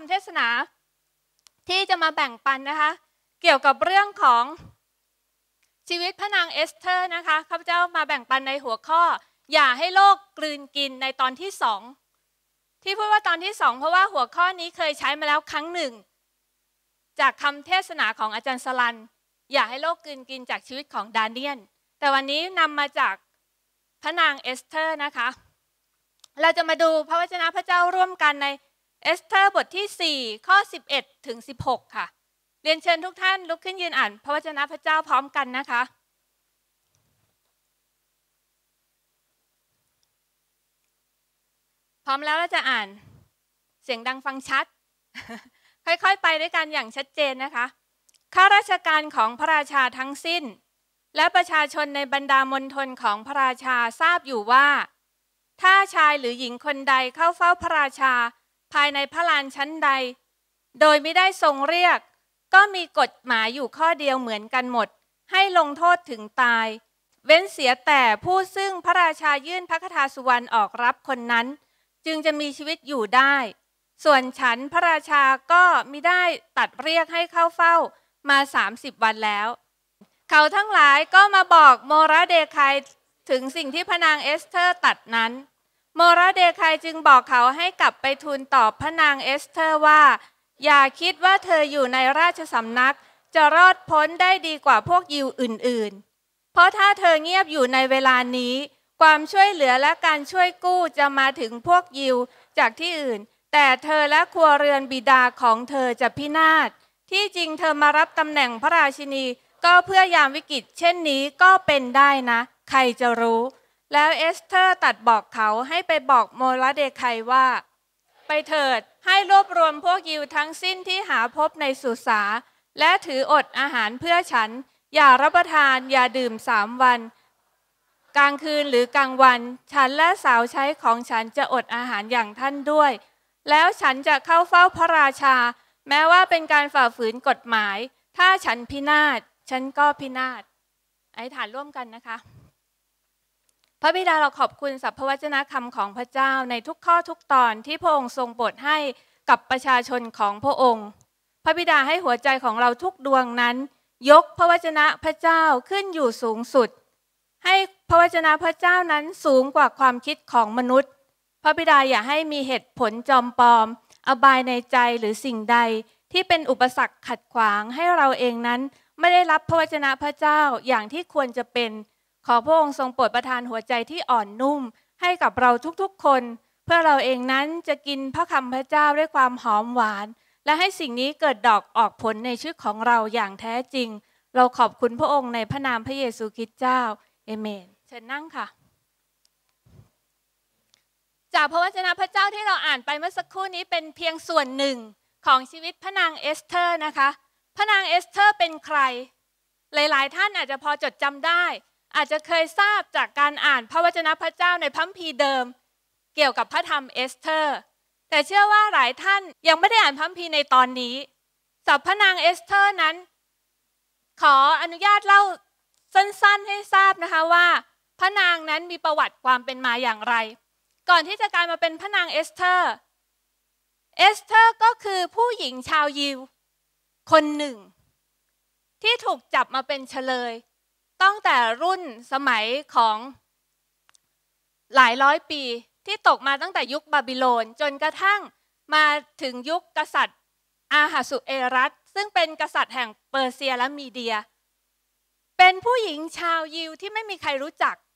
ำเทศนาที่จะมาแบ่งปันนะคะเกี่ยวกับเรื่องของชีวิตพระนางเอสเธอร์นะคะข้าพเจ้ามาแบ่งปันในหัวข้ออย่าให้โลกกลืนกินในตอนที่2ที่พูดว่าตอนที่2เพราะว่าหัวข้อนี้เคยใช้มาแล้วครั้งหนึ่งจากคำเทศนาของอาจารย์สลันอย่าให้โลกกลืนกินจากชีวิตของดาเนียลแต่วันนี้นำมาจากพระนางเอสเธอร์นะคะเราจะมาดูพระวจนะพระเจ้าร่วมกันในเอสเธอร์บทที่4ข้อ11ถึง16ค่ะเรียนเชิญทุกท่านลุกขึ้นยืนอ่านพระวจนะพระเจ้าพร้อมกันนะคะพร้อมแล้วเราจะอ่านเสียงดังฟังชัด ค่อยๆไปด้วยกันอย่างชัดเจนนะคะข้าราชการของพระราชาทั้งสิ้นและประชาชนในบรรดามณฑลของพระราชาทราบอยู่ว่าถ้าชายหรือหญิงคนใดเข้าเฝ้าพระราชาภายในพระลานชั้นใดโดยไม่ได้ทรงเรียกก็มีกฎหมายอยู่ข้อเดียวเหมือนกันหมดให้ลงโทษถึงตายเว้นเสียแต่ผู้ซึ่งพระราชายื่นพระคทาสุวรรณออกรับคนนั้นจึงจะมีชีวิตอยู่ได้ส่วนฉันพระราชาก็มิได้ตัดเรียกให้เข้าเฝ้ามา30 วันแล้วเขาทั้งหลายก็มาบอกโมระเดคายถึงสิ่งที่พระนางเอสเธอร์ตัดนั้นโมระเดคายจึงบอกเขาให้กลับไปทูลตอบพระนางเอสเธอร์ว่าอย่าคิดว่าเธออยู่ในราชสำนักจะรอดพ้นได้ดีกว่าพวกยิวอื่นๆเพราะถ้าเธอเงียบอยู่ในเวลานี้ความช่วยเหลือและการช่วยกู้จะมาถึงพวกยิวจากที่อื่นแต่เธอและครัวเรือนบิดาของเธอจะพินาศที่จริงเธอมารับตำแหน่งพระราชินีก็เพื่อยามวิกฤตเช่นนี้ก็เป็นได้นะใครจะรู้แล้วเอสเธอร์ตัดบอกเขาให้ไปบอกโมระเดคายว่าไปเถิดให้รวบรวมพวกยิวทั้งสิ้นที่หาพบในสุสาและถืออดอาหารเพื่อฉันอย่ารับประทานอย่าดื่ม3 วันกลางคืนหรือกลางวันฉันและสาวใช้ของฉันจะอดอาหารอย่างท่านด้วยแล้วฉันจะเข้าเฝ้าพระราชาแม้ว่าเป็นการฝ่าฝืนกฎหมายถ้าฉันพินาศฉันก็พินาศอธิษฐานร่วมกันนะคะพระบิดาเราขอบคุณสรรพวจนะคำของพระเจ้าในทุกข้อทุกตอนที่พระองค์ทรงโปรดให้กับประชาชนของพระองค์พระบิดาให้หัวใจของเราทุกดวงนั้นยกพระวจนะพระเจ้าขึ้นอยู่สูงสุดให้พระวจนะพระเจ้านั้นสูงกว่าความคิดของมนุษย์พระบิดาอย่าให้มีเหตุผลจอมปลอมอบายในใจหรือสิ่งใดที่เป็นอุปสรรคขัดขวางให้เราเองนั้นไม่ได้รับพระวจนะพระเจ้าอย่างที่ควรจะเป็นขอพระองค์ทรงโปรดประทานหัวใจที่อ่อนนุ่มให้กับเราทุกๆคนเพื่อเราเองนั้นจะกินพระคำพระเจ้าด้วยความหอมหวานและให้สิ่งนี้เกิดดอกออกผลในชีวิตของเราอย่างแท้จริงเราขอบคุณพระองค์ในพระนามพระเยซูคริสต์เจ้าเอเมนเชิญนั่งค่ะจากพระวจนะพระเจ้าที่เราอ่านไปเมื่อสักครู่นี้เป็นเพียงส่วนหนึ่งของชีวิตพระนางเอสเธอร์นะคะพระนางเอสเธอร์เป็นใครหลายๆท่านอาจจะพอจดจำได้อาจจะเคยทราบจากการอ่านพระวจนะพระเจ้าในพระคัมภีร์เดิมเกี่ยวกับพระธรรมเอสเธอร์แต่เชื่อว่าหลายท่านยังไม่ได้อ่านพระคัมภีร์ในตอนนี้สำหรับพระนางเอสเธอร์นั้นขออนุญาตเล่าสั้นๆให้ทราบนะคะว่าพระนางนั้นมีประวัติความเป็นมาอย่างไรก่อนที่จะกลายมาเป็นพระนางเอสเธอร์ก็คือผู้หญิงชาวยิวคนหนึ่งที่ถูกจับมาเป็นเฉลยตั้งแต่รุ่นสมัยของหลายร้อยปีที่ตกมาตั้งแต่ยุคบาบิโลนจนกระทั่งมาถึงยุคกษัตริย์อาหาสุเอรัสซึ่งเป็นกษัตริย์แห่งเปอร์เซียและมีเดียเป็นผู้หญิงชาวยิวที่ไม่มีใครรู้จัก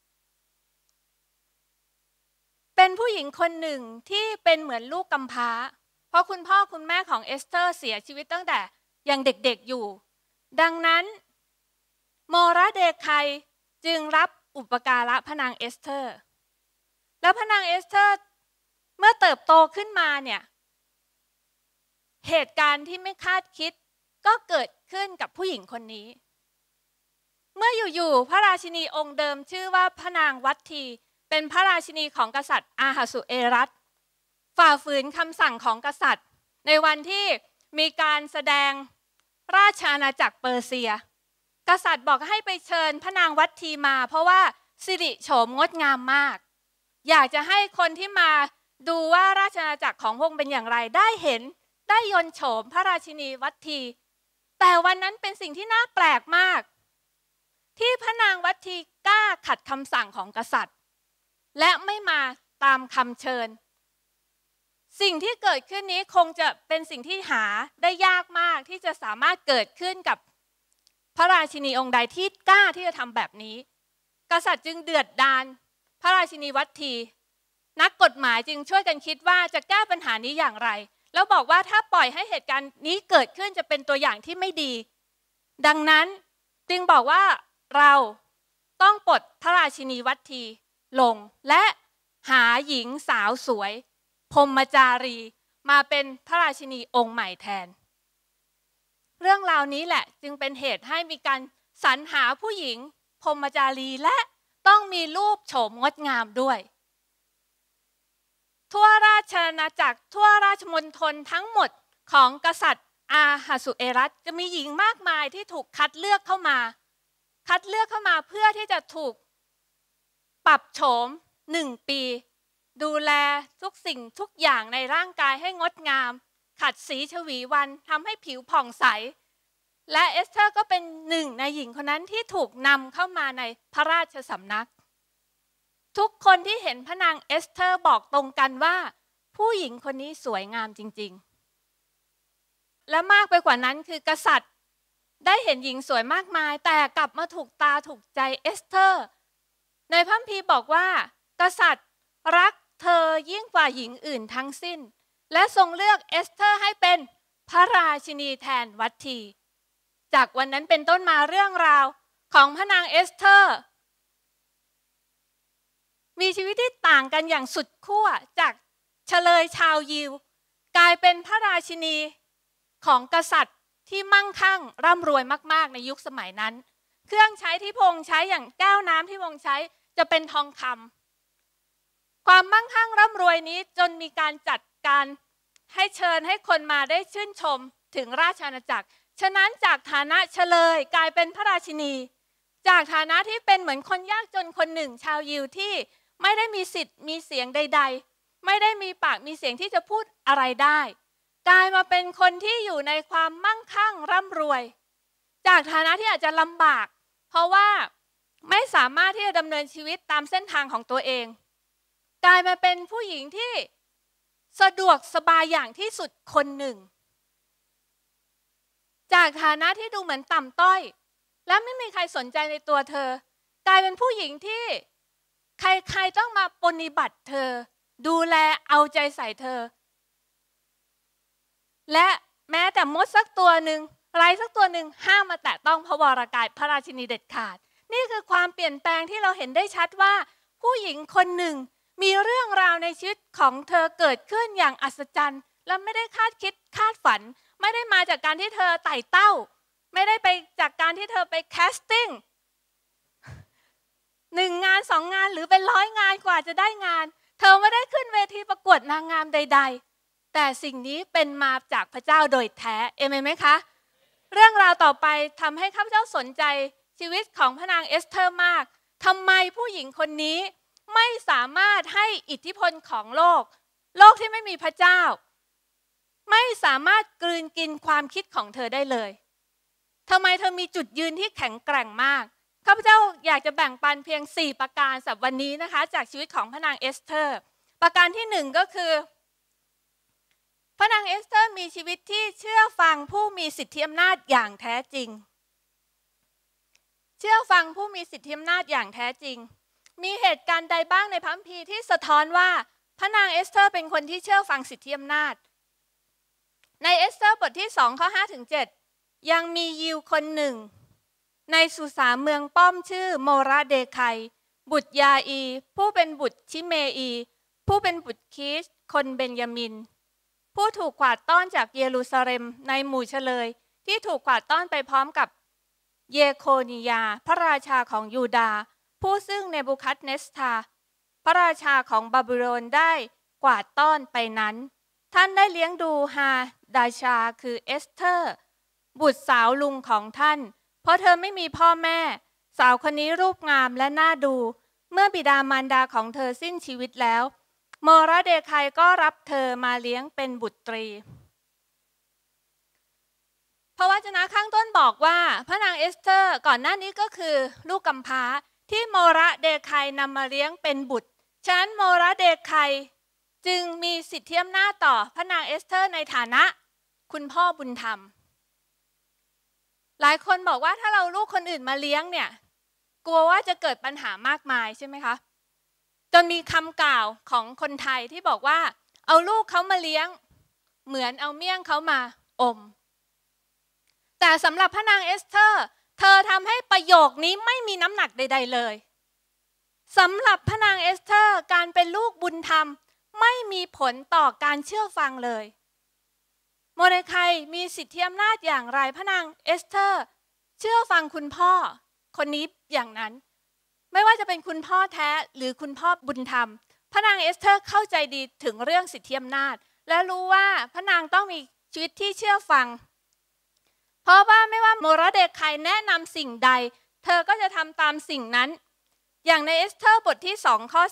เป็นผู้หญิงคนหนึ่งที่เป็นเหมือนลูกกำพร้าเพราะคุณพ่อคุณแม่ของเอสเธอร์เสียชีวิตตั้งแต่ยังเด็กๆอยู่ดังนั้นโมระเดคายจึงรับอุปการะพระนางเอสเธอร์แล้วพระนางเอสเธอร์เมื่อเติบโตขึ้นมาเนี่ยเหตุการณ์ที่ไม่คาดคิดก็เกิดขึ้นกับผู้หญิงคนนี้เมื่ออยู่ๆพระราชินีองค์เดิมชื่อว่าพระนางวัตถีเป็นพระราชินีของกษัตริย์อาหาสุเอรัสฝ่าฝืนคำสั่งของกษัตริย์ในวันที่มีการแสดงราชอาณาจักรเปอร์เซียกษัตริย์บอกให้ไปเชิญพระนางวัตถีมาเพราะว่าสิริโฉมงดงามมากอยากจะให้คนที่มาดูว่าราชอาณาจักรของพระองค์เป็นอย่างไรได้เห็นได้ยนต์โฉมพระราชินีวัตถีแต่วันนั้นเป็นสิ่งที่น่าแปลกมากที่พระนางวัตถีกล้าขัดคำสั่งของกษัตริย์และไม่มาตามคำเชิญสิ่งที่เกิดขึ้นนี้คงจะเป็นสิ่งที่หาได้ยากมากที่จะสามารถเกิดขึ้นกับพระราชินีองค์ใดที่กล้าที่จะทำแบบนี้กษัตริย์จึงเดือดดาลพระราชินีวัตถีนักกฎหมายจึงช่วยกันคิดว่าจะแก้ปัญหานี้อย่างไรแล้วบอกว่าถ้าปล่อยให้เหตุการณ์นี้เกิดขึ้นจะเป็นตัวอย่างที่ไม่ดีดังนั้นจึงบอกว่าเราต้องปลดพระราชินีวัตถีลงและหาหญิงสาวสวยพรหมจารีมาเป็นพระราชินีองค์ใหม่แทนเรื่องราวนี้แหละจึงเป็นเหตุให้มีการสรรหาผู้หญิงพรหมจารีและต้องมีรูปโฉมงดงามด้วยทั่วราชอาณาจักรทั่วราชมณฑลทั้งหมดของกษัตริย์อาหาสุเอรัสจะมีหญิงมากมายที่ถูกคัดเลือกเข้ามาเพื่อที่จะถูกปรับโฉม1 ปีดูแลทุกสิ่งทุกอย่างในร่างกายให้งดงามขัดสีชวีวันทำให้ผิวผ่องใสและเอสเธอร์ก็เป็นหนึ่งในหญิงคนนั้นที่ถูกนำเข้ามาในพระราชสำนักทุกคนที่เห็นพระนางเอสเธอร์บอกตรงกันว่าผู้หญิงคนนี้สวยงามจริงๆและมากไปกว่านั้นคือกษัตริย์ได้เห็นหญิงสวยมากมายแต่กลับมาถูกตาถูกใจเอสเธอร์ในพระคัมภีร์บอกว่ากษัตริย์รักเธอยิ่งกว่าหญิงอื่นทั้งสิ้นและทรงเลือกเอสเธอร์ให้เป็นพระราชินีแทนวัตถีจากวันนั้นเป็นต้นมาเรื่องราวของพระนางเอสเธอร์มีชีวิตที่ต่างกันอย่างสุดขั้วจากเฉลยชาวยิวกลายเป็นพระราชินีของกษัตริย์ที่มั่งคั่งร่ำรวยมากๆในยุคสมัยนั้นเครื่องใช้ที่พระองค์ใช้อย่างแก้วน้ำที่พระองค์ใช้จะเป็นทองคำความมั่งคั่งร่ำรวยนี้จนมีการจัดการให้เชิญให้คนมาได้ชื่นชมถึงราชอาณาจักรฉะนั้นจากฐานะเฉลยกลายเป็นพระราชินีจากฐานะที่เป็นเหมือนคนยากจนคนหนึ่งชาวยิวที่ไม่ได้มีสิทธิ์มีเสียงใดๆไม่ได้มีปากมีเสียงที่จะพูดอะไรได้กลายมาเป็นคนที่อยู่ในความมั่งคั่งร่ำรวยจากฐานะที่อาจจะลำบากเพราะว่าไม่สามารถที่จะดำเนินชีวิตตามเส้นทางของตัวเองกลายมาเป็นผู้หญิงที่สะดวกสบายอย่างที่สุดคนหนึ่งจากฐานะที่ดูเหมือนต่ำต้อยและไม่มีใครสนใจในตัวเธอกลายเป็นผู้หญิงที่ใครๆต้องมาปฏิบัติเธอดูแลเอาใจใส่เธอและแม้แต่มดสักตัวหนึ่งไรสักตัวหนึ่งห้ามมาแตะต้องพระวรกายพระราชินีเด็ดขาดนี่คือความเปลี่ยนแปลงที่เราเห็นได้ชัดว่าผู้หญิงคนหนึ่งมีเรื่องราวในชีวิตของเธอเกิดขึ้นอย่างอัศจรรย์และไม่ได้คาดคิดคาดฝันไม่ได้มาจากการที่เธอไต่เต้าไม่ได้ไปจากการที่เธอไปแคสติ้ง1 งาน 2 งานหรือเป็น100 งานกว่าจะได้งานเธอไม่ได้ขึ้นเวทีประกวดนางงามใดๆแต่สิ่งนี้เป็นมาจากพระเจ้าโดยแท้เอเมนไหมคะเรื่องราวต่อไปทำให้ข้าพเจ้าสนใจชีวิตของพระนางเอสเธอร์มากทำไมผู้หญิงคนนี้ไม่สามารถให้อิทธิพลของโลกที่ไม่มีพระเจ้าไม่สามารถกลืนกินความคิดของเธอได้เลยทำไมเธอมีจุดยืนที่แข็งแกร่งมากข้าพเจ้าอยากจะแบ่งปันเพียง4 ประการสำหรับวันนี้นะคะจากชีวิตของพระนางเอสเธอร์ประการที่1ก็คือพระนางเอสเธอร์มีชีวิตที่เชื่อฟังผู้มีสิทธิอำนาจอย่างแท้จริงเชื่อฟังผู้มีสิทธิอำนาจอย่างแท้จริงมีเหตุการณ์ใดบ้างในพระคัมภีร์ที่สะท้อนว่าพระนางเอสเธอร์เป็นคนที่เชื่อฟังสิทธิอำนาจในเอสเธอร์บทที่2 ข้อ 5-7ยังมียิวคนหนึ่งในสุสานเมืองป้อมชื่อโมระเดไคบุตรยาอีผู้เป็นบุตรชิเมอีผู้เป็นบุตรคีชคนเบนยามินผู้ถูกกวาดต้อนจากเยรูซาเล็มในหมู่เฉลยที่ถูกกวาดต้อนไปพร้อมกับเยโคนียาพระราชาของยูดาห์ผู้ซึ่งเนบูคัดเนสทาพระราชาของบาบิโลนได้กวาดต้อนไปนั้นท่านได้เลี้ยงดูฮาดาชาคือเอสเธอร์บุตรสาวลุงของท่านเพราะเธอไม่มีพ่อแม่สาวคนนี้รูปงามและน่าดูเมื่อบิดามารดาของเธอสิ้นชีวิตแล้วโมระเดไคก็รับเธอมาเลี้ยงเป็นบุตรีพระวจนะข้างต้นบอกว่าพระนางเอสเธอร์ก่อนหน้านี้ก็คือลูกกำพร้าที่โมระเดคายนำมาเลี้ยงเป็นบุตรฉะนั้นโมระเดคายจึงมีสิทธิอำนาจต่อพระนางเอสเธอร์ในฐานะคุณพ่อบุญธรรมหลายคนบอกว่าถ้าเราลูกคนอื่นมาเลี้ยงเนี่ยกลัวว่าจะเกิดปัญหามากมายใช่ไหมคะจนมีคำกล่าวของคนไทยที่บอกว่าเอาลูกเขามาเลี้ยงเหมือนเอาเมี่ยงเขามาอมแต่สำหรับพระนางเอสเธอร์เธอทำให้ประโยคนี้ไม่มีน้ำหนักใดๆเลยสำหรับพระนางเอสเธอร์การเป็นลูกบุญธรรมไม่มีผลต่อการเชื่อฟังเลยโมเดคายมีสิทธิอำนาจอย่างไรพระนางเอสเธอร์เชื่อฟังคุณพ่อคนนี้อย่างนั้นไม่ว่าจะเป็นคุณพ่อแท้หรือคุณพ่อบุญธรรมพระนางเอสเธอร์เข้าใจดีถึงเรื่องสิทธิอำนาจและรู้ว่าพระนางต้องมีชีวิตที่เชื่อฟังเพราะว่าไม่ว่าโมระเดคายแนะนำสิ่งใดเธอก็จะทำตามสิ่งนั้นอย่างในเอสเธอร์บทที่2 ข้อ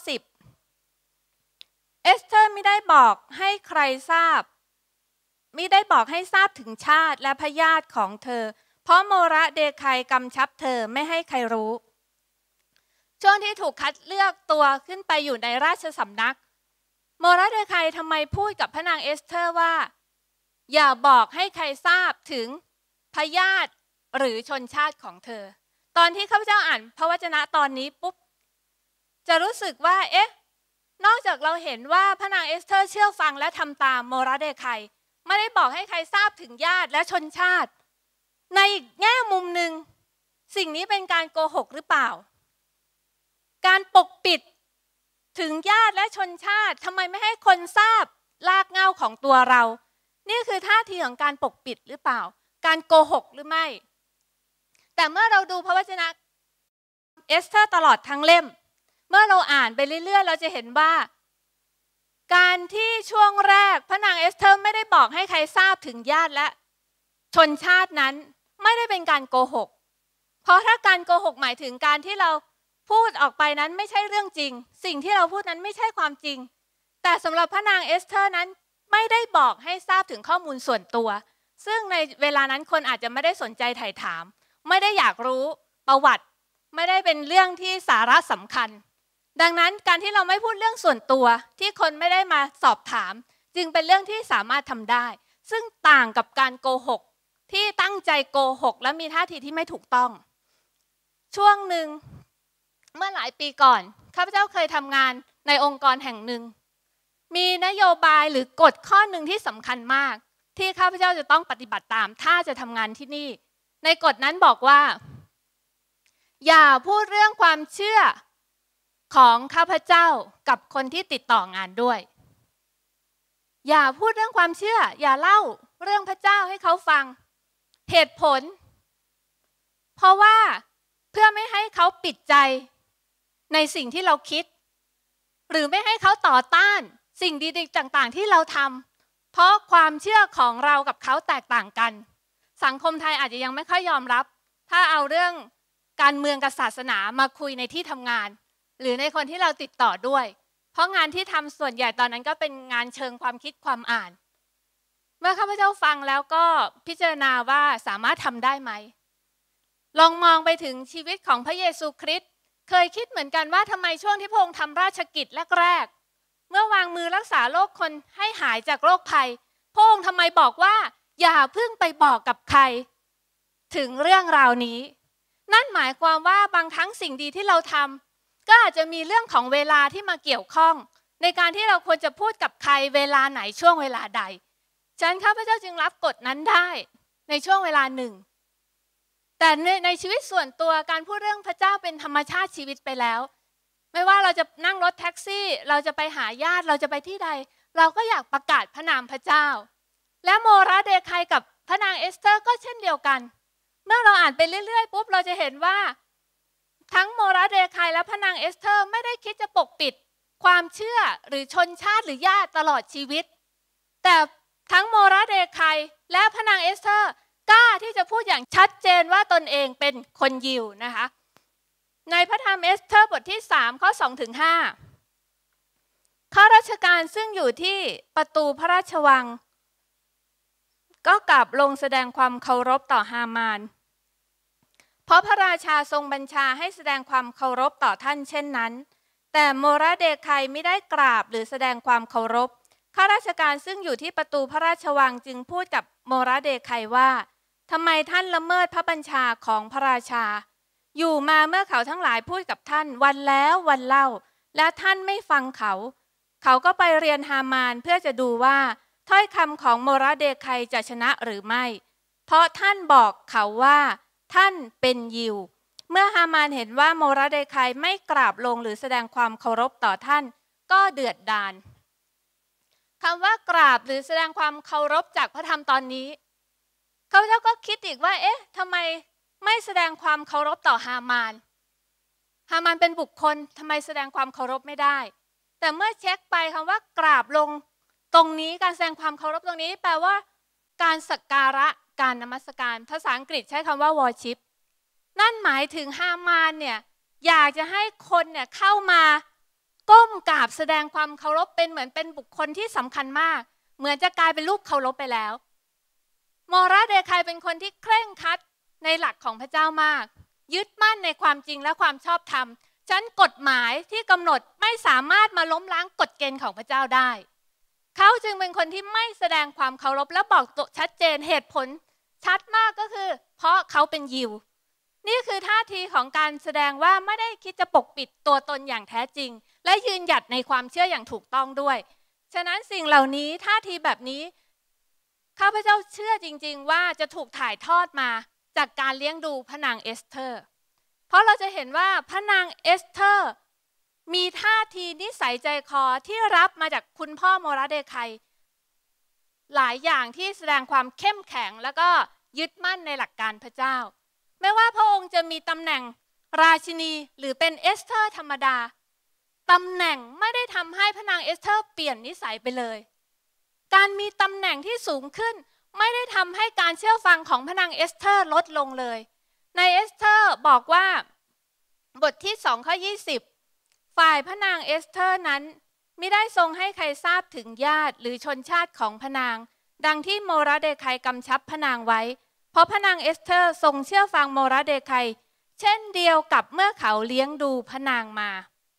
10เอสเธอร์ไม่ได้บอกให้ใครทราบไม่ได้บอกให้ทราบถึงชาติและพญาติของเธอเพราะโมระเดคายกำชับเธอไม่ให้ใครรู้ช่วงที่ถูกคัดเลือกตัวขึ้นไปอยู่ในราชสำนักโมระเดคายทำไมพูดกับพระนางเอสเธอร์ว่าอย่าบอกให้ใครทราบถึงพญาติหรือชนชาติของเธอตอนที่ข้าพเจ้าอ่านพระวจนะตอนนี้ปุ๊บจะรู้สึกว่าเอ๊ะนอกจากเราเห็นว่าพระนางเอสเธอร์เชื่อฟังและทำตามโมระเดคายไม่ได้บอกให้ใครทราบถึงญาติและชนชาติในอีกแง่มุมหนึ่งสิ่งนี้เป็นการโกหกหรือเปล่าการปกปิดถึงญาติและชนชาติทำไมไม่ให้คนทราบรากเหง้าของตัวเรานี่คือท่าทีของการปกปิดหรือเปล่าการโกหกหรือไม่แต่เมื่อเราดูพระวจนะเอสเธอร์ตลอดทั้งเล่มเมื่อเราอ่านไปเรื่อยๆเราจะเห็นว่าการที่ช่วงแรกพระนางเอสเธอร์ไม่ได้บอกให้ใครทราบถึงญาติและชนชาตินั้นไม่ได้เป็นการโกหกเพราะถ้าการโกหกหมายถึงการที่เราพูดออกไปนั้นไม่ใช่เรื่องจริงสิ่งที่เราพูดนั้นไม่ใช่ความจริงแต่สำหรับพระนางเอสเธอร์นั้นไม่ได้บอกให้ทราบถึงข้อมูลส่วนตัวซึ่งในเวลานั้นคนอาจจะไม่ได้สนใจไถ่ถามไม่ได้อยากรู้ประวัติไม่ได้เป็นเรื่องที่สาระสำคัญดังนั้นการที่เราไม่พูดเรื่องส่วนตัวที่คนไม่ได้มาสอบถามจึงเป็นเรื่องที่สามารถทำได้ซึ่งต่างกับการโกหกที่ตั้งใจโกหกและมีท่าทีที่ไม่ถูกต้องช่วงหนึ่งเมื่อหลายปีก่อนข้าพเจ้าเคยทำงานในองค์กรแห่งหนึ่งมีนโยบายหรือกฎข้อหนึ่งที่สำคัญมากที่ข้าพเจ้าจะต้องปฏิบัติตามถ้าจะทำงานที่นี่ในกฎนั้นบอกว่าอย่าพูดเรื่องความเชื่อของข้าพเจ้ากับคนที่ติดต่องานด้วยอย่าพูดเรื่องความเชื่ออย่าเล่าเรื่องพระเจ้าให้เขาฟังเหตุผลเพราะว่าเพื่อไม่ให้เขาปิดใจในสิ่งที่เราคิดหรือไม่ให้เขาต่อต้านสิ่งดีๆต่างๆที่เราทำเพราะความเชื่อของเรากับเขาแตกต่างกันสังคมไทยอาจจะยังไม่ค่อยยอมรับถ้าเอาเรื่องการเมืองกับศาสนามาคุยในที่ทำงานหรือในคนที่เราติดต่อด้วยเพราะงานที่ทำส่วนใหญ่ตอนนั้นก็เป็นงานเชิงความคิดความอ่านเมื่อข้าพเจ้าฟังแล้วก็พิจารณาว่าสามารถทำได้ไหมลองมองไปถึงชีวิตของพระเยซูคริสต์เคยคิดเหมือนกันว่าทำไมช่วงที่พระองค์ทำราชกิจแรกๆเมื่อวางมือรักษาโรคคนให้หายจากโรคภัยพระองค์ทำไมบอกว่าอย่าเพิ่งไปบอกกับใครถึงเรื่องราวนี้นั่นหมายความว่าบางครั้งสิ่งดีที่เราทำก็อาจจะมีเรื่องของเวลาที่มาเกี่ยวข้องในการที่เราควรจะพูดกับใครเวลาไหนช่วงเวลาใดฉะนั้นข้าพเจ้าจึงรับกฎนั้นได้ในช่วงเวลาหนึ่งแต่ในชีวิตส่วนตัวการพูดเรื่องพระเจ้าเป็นธรรมชาติชีวิตไปแล้วไม่ว่าเราจะนั่งรถแท็กซี่เราจะไปหาญาติเราจะไปที่ใดเราก็อยากประกาศพระนามพระเจ้าและโมระเดคายกับพระนางเอสเธอร์ก็เช่นเดียวกันเมื่อเราอ่านไปเรื่อยๆปุ๊บเราจะเห็นว่าทั้งโมระเดคายและพระนางเอสเธอร์ไม่ได้คิดจะปกปิดความเชื่อหรือชนชาติหรือญาติตลอดชีวิตแต่ทั้งโมระเดคายและพระนางเอสเธอร์กล้าที่จะพูดอย่างชัดเจนว่าตนเองเป็นคนยิวนะคะในพระธรรมเอสเธอร์บทที่3 ข้อ 2-5 ข้าราชการซึ่งอยู่ที่ประตูพระราชวังก็กลับลงแสดงความเคารพต่อฮามานเพราะพระราชาทรงบัญชาให้แสดงความเคารพต่อท่านเช่นนั้นแต่โมระเดคัยไม่ได้กราบหรือแสดงความเคารพข้าราชการซึ่งอยู่ที่ประตูพระราชวังจึงพูดกับโมระเดคัยว่าทำไมท่านละเมิดพระบัญชาของพระราชาอยู่มาเมื่อเขาทั้งหลายพูดกับท่านวันแล้ววันเล่าและท่านไม่ฟังเขาก็ไปเรียนฮามานเพื่อจะดูว่าถ้อยคำของโมระเดคัยจะชนะหรือไม่เพราะท่านบอกเขาว่าท่านเป็นยิวเมื่อฮามานเห็นว่าโมระเดคัยไม่กราบลงหรือแสดงความเคารพต่อท่านก็เดือดดาลคำว่ากราบหรือแสดงความเคารพจากพระธรรมตอนนี้ข้าพเจ้าก็คิดอีกว่าทำไมไม่แสดงความเคารพต่อฮามานเป็นบุคคลทำไมแสดงความเคารพไม่ได้แต่เมื่อเช็คไปคำว่ากราบลงตรงนี้การแสดงความเคารพตรงนี้แปลว่าการสักการะการนมัสการภาษาอังกฤษใช้คำว่า worship นั่นหมายถึงฮามานเนี่ยอยากจะให้คนเนี่ยเข้ามาก้มกราบแสดงความเคารพเป็นเหมือนเป็นบุคคลที่สำคัญมากเหมือนจะกลายเป็นรูปเคารพไปแล้วโมระเดคัยเป็นคนที่เคร่งครัดในหลักของพระเจ้ามากยึดมั่นในความจริงและความชอบธรรมฉะนั้นกฎหมายที่กำหนดไม่สามารถมาล้มล้างกฎเกณฑ์ของพระเจ้าได้เขาจึงเป็นคนที่ไม่แสดงความเคารพและบอกตัวชัดเจนเหตุผลชัดมากก็คือเพราะเขาเป็นยิวนี่คือท่าทีของการแสดงว่าไม่ได้คิดจะปกปิดตัวตนอย่างแท้จริงและยืนหยัดในความเชื่ออย่างถูกต้องด้วยฉะนั้นสิ่งเหล่านี้ท่าทีแบบนี้ข้าพเจ้าเชื่อจริงๆว่าจะถูกถ่ายทอดมาจากการเลี้ยงดูพระนางเอสเธอร์เพราะเราจะเห็นว่าพระนางเอสเธอร์มีท่าทีนิสัยใจคอที่รับมาจากคุณพ่อโมระเดคัยหลายอย่างที่แสดงความเข้มแข็งแล้วก็ยึดมั่นในหลักการพระเจ้าไม่ว่าพระองค์จะมีตำแหน่งราชินีหรือเป็นเอสเธอร์ธรรมดาตำแหน่งไม่ได้ทำให้พระนางเอสเธอร์เปลี่ยนนิสัยไปเลยการมีตำแหน่งที่สูงขึ้นไม่ได้ทำให้การเชื่อฟังของพระนางเอสเธอร์ลดลงเลยในเอสเธอร์บอกว่าบทที่2 ข้อ 20ฝ่ายพระนางเอสเธอร์นั้นไม่ได้ทรงให้ใครทราบถึงญาติหรือชนชาติของพระนางดังที่โมระเดคัยกำชับพระนางไว้เพราะพระนางเอสเธอร์ทรงเชื่อฟังโมระเดคัยเช่นเดียวกับเมื่อเขาเลี้ยงดูพระนางมา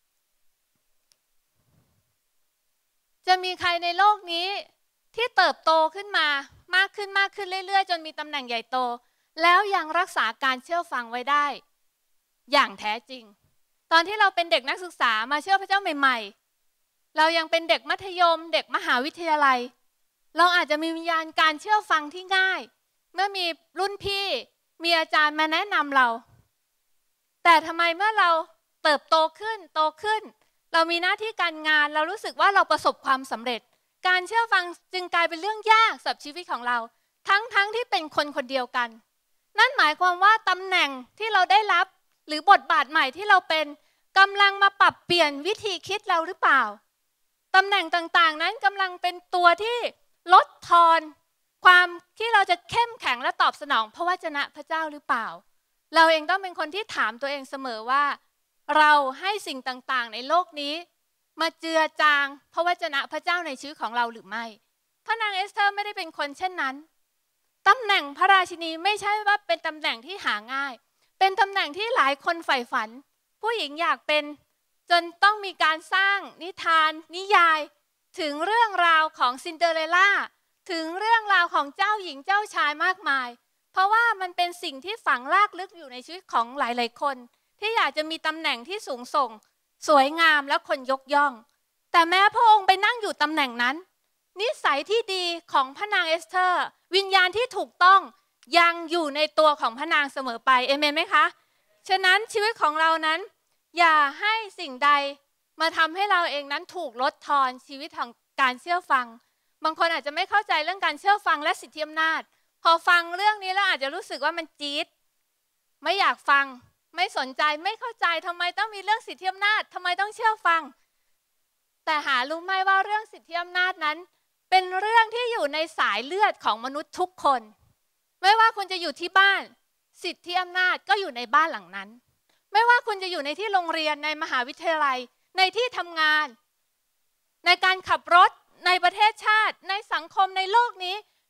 จะมีใครในโลกนี้ที่เติบโตขึ้นมามากขึ้นเรื่อยๆจนมีตำแหน่งใหญ่โตแล้วยังรักษาการเชื่อฟังไว้ได้อย่างแท้จริงตอนที่เราเป็นเด็กนักศึกษามาเชื่อพระเจ้าใหม่ๆเรายังเป็นเด็กมัธยมเด็กมหาวิทยาลัยเราอาจจะมีวิญญาณการเชื่อฟังที่ง่ายเมื่อมีรุ่นพี่มีอาจารย์มาแนะนำเราแต่ทำไมเมื่อเราเติบโตขึ้นเรามีหน้าที่การงานเรารู้สึกว่าเราประสบความสำเร็จการเชื่อฟังจึงกลายเป็นเรื่องยากสำหรับชีวิตของเราทั้งที่เป็นคนคนเดียวกันนั่นหมายความว่าตำแหน่งที่เราได้รับหรือบทบาทใหม่ที่เราเป็นกำลังมาปรับเปลี่ยนวิธีคิดเราหรือเปล่าตำแหน่งต่างๆนั้นกำลังเป็นตัวที่ลดทอนความที่เราจะเข้มแข็งและตอบสนองพระวจนะพระเจ้าหรือเปล่าเราเองต้องเป็นคนที่ถามตัวเองเสมอว่าเราให้สิ่งต่างๆในโลกนี้มาเจือจางพระวจนะพระเจ้าในชีวิตของเราหรือไม่พระนางเอสเธอร์ไม่ได้เป็นคนเช่นนั้นตำแหน่งพระราชินีไม่ใช่ว่าเป็นตำแหน่งที่หาง่ายเป็นตำแหน่งที่หลายคนใฝ่ฝันผู้หญิงอยากเป็นจนต้องมีการสร้างนิทานนิยายถึงเรื่องราวของซินเดอเรลล่าถึงเรื่องราวของเจ้าหญิงเจ้าชายมากมายเพราะว่ามันเป็นสิ่งที่ฝังรากลึกอยู่ในชีวิตของหลายๆคนที่อยากจะมีตำแหน่งที่สูงส่งสวยงามและคนยกย่องแต่แม้พระองค์ไปนั่งอยู่ตำแหน่งนั้นนิสัยที่ดีของพระนางเอสเธอร์วิญญาณที่ถูกต้องยังอยู่ในตัวของพระนางเสมอไปเอเมนไหมคะฉะนั้นชีวิตของเรานั้นอย่าให้สิ่งใดมาทำให้เราเองนั้นถูกลดทอนชีวิตของการเชื่อฟังบางคนอาจจะไม่เข้าใจเรื่องการเชื่อฟังและสิทธิอำนาจพอฟังเรื่องนี้แล้วอาจจะรู้สึกว่ามันจี๊ดไม่อยากฟังไม่สนใจไม่เข้าใจทำไมต้องมีเรื่องสิทธิอำนาจทำไมต้องเชื่อฟังแต่หารู้ไหมว่าเรื่องสิทธิอำนาจนั้นเป็นเรื่องที่อยู่ในสายเลือดของมนุษย์ทุกคนไม่ว่าคุณจะอยู่ที่บ้านสิทธิอำนาจก็อยู่ในบ้านหลังนั้นไม่ว่าคุณจะอยู่ในที่โรงเรียนในมหาวิทยาลัยในที่ทำงานในการขับรถในประเทศชาติในสังคมในโลกนี้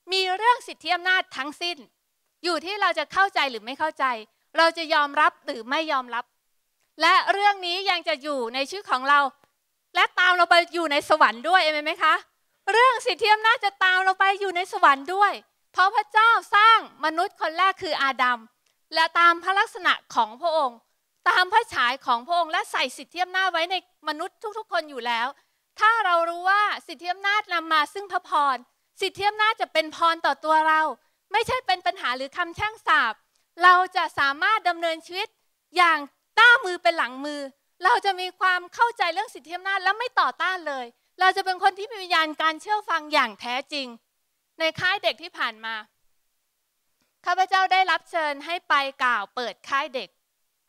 มีเรื่องสิทธิอำนาจทั้งสิ้นอยู่ที่เราจะเข้าใจหรือไม่เข้าใจเราจะยอมรับหรือไม่ยอมรับและเรื่องนี้ยังจะอยู่ในชีวิตของเราและตามเราไปอยู่ในสวรรค์ด้วยเอเมนไหมคะเรื่องสิทธิอำนาจจะตามเราไปอยู่ในสวรรค์ด้วยเพราะพระเจ้าสร้างมนุษย์คนแรกคืออาดัมและตามพระลักษณะของพระองค์ตามพระฉายของพระองค์และใส่สิทธิอำนาจไว้ในมนุษย์ทุกๆคนอยู่แล้วถ้าเรารู้ว่าสิทธิอำนาจนำมาซึ่งพระพรสิทธิอำนาจจะเป็นพรต่อตัวเราไม่ใช่เป็นปัญหาหรือคำแช่งสาปเราจะสามารถดำเนินชีวิตอย่างหน้ามือเป็นหลังมือเราจะมีความเข้าใจเรื่องสิทธิอำนาจและไม่ต่อต้านเลยเราจะเป็นคนที่มีวิญญาณการเชื่อฟังอย่างแท้จริงในค่ายเด็กที่ผ่านมาข้าพเจ้าได้รับเชิญให้ไปกล่าวเปิดค่ายเด็ก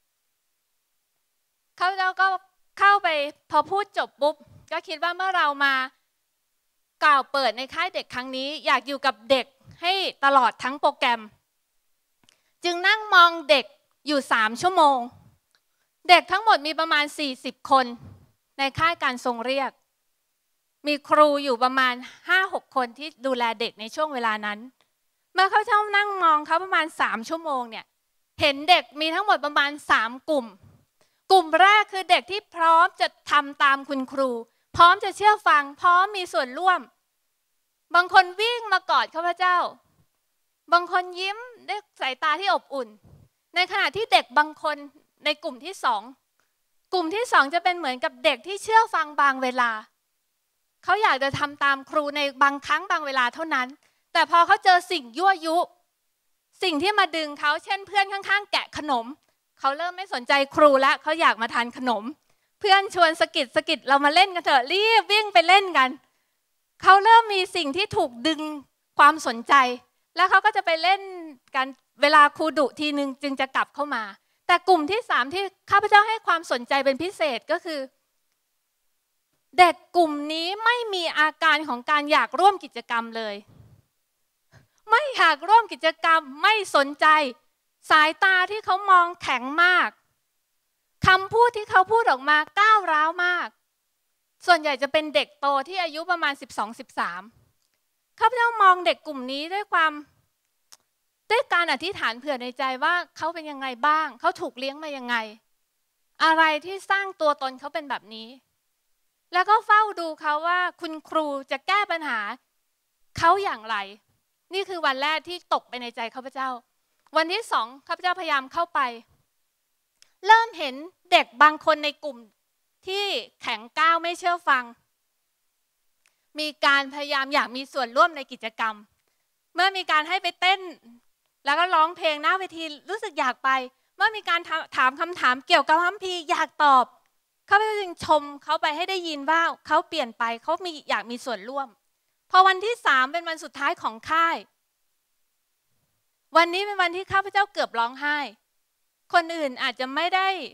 ข้าพเจ้าก็เข้าไปพอพูดจบปุ๊บก็คิดว่าเมื่อเรามากล่าวเปิดในค่ายเด็กครั้งนี้อยากอยู่กับเด็กให้ตลอดทั้งโปรแกรมจึงนั่งมองเด็กอยู่3 ชั่วโมงเด็กทั้งหมดมีประมาณ40 คนในค่ายการทรงเรียกมีครูอยู่ประมาณ 5-6 คนที่ดูแลเด็กในช่วงเวลานั้นเมื่อเขานั่งมองเขาประมาณ3 ชั่วโมงเนี่ยเห็นเด็กมีทั้งหมดประมาณ3 กลุ่มกลุ่มแรกคือเด็กที่พร้อมจะทำตามคุณครูพร้อมจะเชื่อฟังพร้อมมีส่วนร่วมบางคนวิ่งมากอดข้าพเจ้าบางคนยิ้มด้วยสายตาที่อบอุ่นในขณะที่เด็กบางคนในกลุ่มที่2กลุ่มที่2จะเป็นเหมือนกับเด็กที่เชื่อฟังบางเวลาเขาอยากจะทำตามครูในบางครั้งบางเวลาเท่านั้นแต่พอเขาเจอสิ่งยั่วยุสิ่งที่มาดึงเขาเช่นเพื่อนข้างๆแกะขนมเขาเริ่มไม่สนใจครูแล้วเขาอยากมาทานขนมเพื่อนชวนสะกิดเรามาเล่นกันเถอะรีบวิ่งไปเล่นกันเขาเริ่มมีสิ่งที่ถูกดึงความสนใจแล้วเขาก็จะไปเล่นกันเวลาครูดุทีนึงจึงจะกลับเข้ามาแต่กลุ่มที่3ที่ข้าพเจ้าให้ความสนใจเป็นพิเศษก็คือเด็กกลุ่มนี้ไม่มีอาการของการอยากร่วมกิจกรรมเลยไม่อยากร่วมกิจกรรมไม่สนใจสายตาที่เขามองแข็งมากคำพูดที่เขาพูดออกมาก้าวร้าวมากส่วนใหญ่จะเป็นเด็กโตที่อายุประมาณ12-13ข้าพเจ้ามองเด็กกลุ่มนี้ด้วยการอธิษฐานเผื่อในใจว่าเขาเป็นยังไงบ้างเขาถูกเลี้ยงมายังไงอะไรที่สร้างตัวตนเขาเป็นแบบนี้แล้วก็เฝ้าดูเขาว่าคุณครูจะแก้ปัญหาเขาอย่างไรนี่คือวันแรกที่ตกไปในใจข้าพเจ้าวันที่2ข้าพเจ้าพยายามเข้าไปเริ่มเห็นเด็กบางคนในกลุ่มที่แข็งก้าวไม่เชื่อฟังมีการพยายามอยากมีส่วนร่วมในกิจกรรมเมื่อมีการให้ไปเต้นแล้วก็ร้องเพลงหน้าเวทีรู้สึกอยากไปเมื่อมีการถามคำถามเกี่ยวกับคัมภีร์อยากตอบเขาไปจึงชมเขาไปให้ได้ยินว่าเขาเปลี่ยนไปเขาอยากมีส่วนร่วมพอวันที่3เป็นวันสุดท้ายของค่ายวันนี้เป็นวันที่ข้าพเจ้าเกือบร้องไห้คนอื่นอาจจะไม่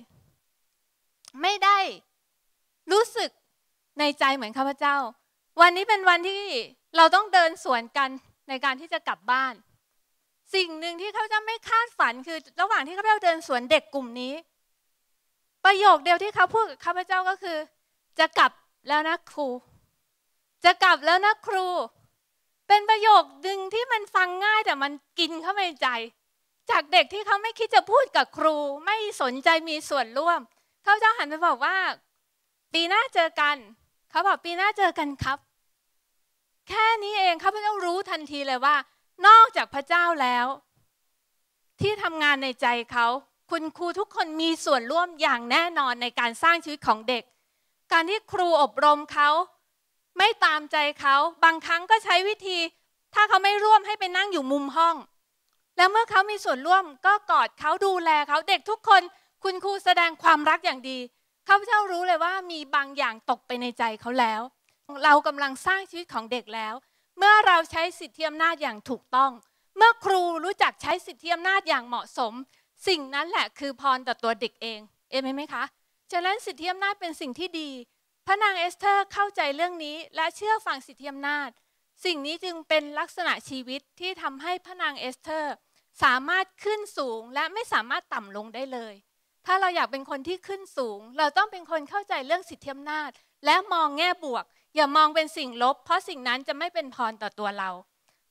ได้รู้สึกในใจเหมือนข้าพเจ้าวันนี้เป็นวันที่เราต้องเดินสวนกันในการที่จะกลับบ้านสิ่งหนึ่งที่ข้าพเจ้าไม่คาดฝันคือระหว่างที่ข้าพเจ้าเดินสวนเด็กกลุ่มนี้ประโยคเดียวที่เขาพูดกับข้าพเจ้าก็คือจะกลับแล้วนะครูจะกลับแล้วนะครูเป็นประโยคหนึ่งที่มันฟังง่ายแต่มันกินเข้าไปในใจจากเด็กที่เขาไม่คิดจะพูดกับครูไม่สนใจมีส่วนร่วมข้าพเจ้าหันไปบอกว่าปีหน้าเจอกันเขาบอกปีหน้าเจอกันครับแค่นี้เองข้าพเจ้ารู้ทันทีเลยว่านอกจากพระเจ้าแล้วที่ทำงานในใจเขาคุณครูทุกคนมีส่วนร่วมอย่างแน่นอนในการสร้างชีวิตของเด็กการที่ครูอบรมเขาไม่ตามใจเขาบางครั้งก็ใช้วิธีถ้าเขาไม่ร่วมให้ไปนั่งอยู่มุมห้องแล้วเมื่อเขามีส่วนร่วมก็กอดเขาดูแลเขาเด็กทุกคนคุณครูแสดงความรักอย่างดีข้าพเจ้ารู้เลยว่ามีบางอย่างตกไปในใจเขาแล้วเรากำลังสร้างชีวิตของเด็กแล้วเมื่อเราใช้สิทธิอำนาจอย่างถูกต้องเมื่อครูรู้จักใช้สิทธิอำนาจอย่างเหมาะสมสิ่งนั้นแหละคือพรต่อตัวเด็กเองเอเมนไหมคะฉะนั้นสิทธิอำนาจเป็นสิ่งที่ดีพระนางเอสเธอร์เข้าใจเรื่องนี้และเชื่อฟังสิทธิอำนาจสิ่งนี้จึงเป็นลักษณะชีวิตที่ทำให้พระนางเอสเธอร์สามารถขึ้นสูงและไม่สามารถต่ำลงได้เลยถ้าเราอยากเป็นคนที่ขึ้นสูงเราต้องเป็นคนเข้าใจเรื่องสิทธิอำนาจและมองแง่บวกอย่ามองเป็นสิ่งลบเพราะสิ่งนั้นจะไม่เป็นพรต่อตัวเรา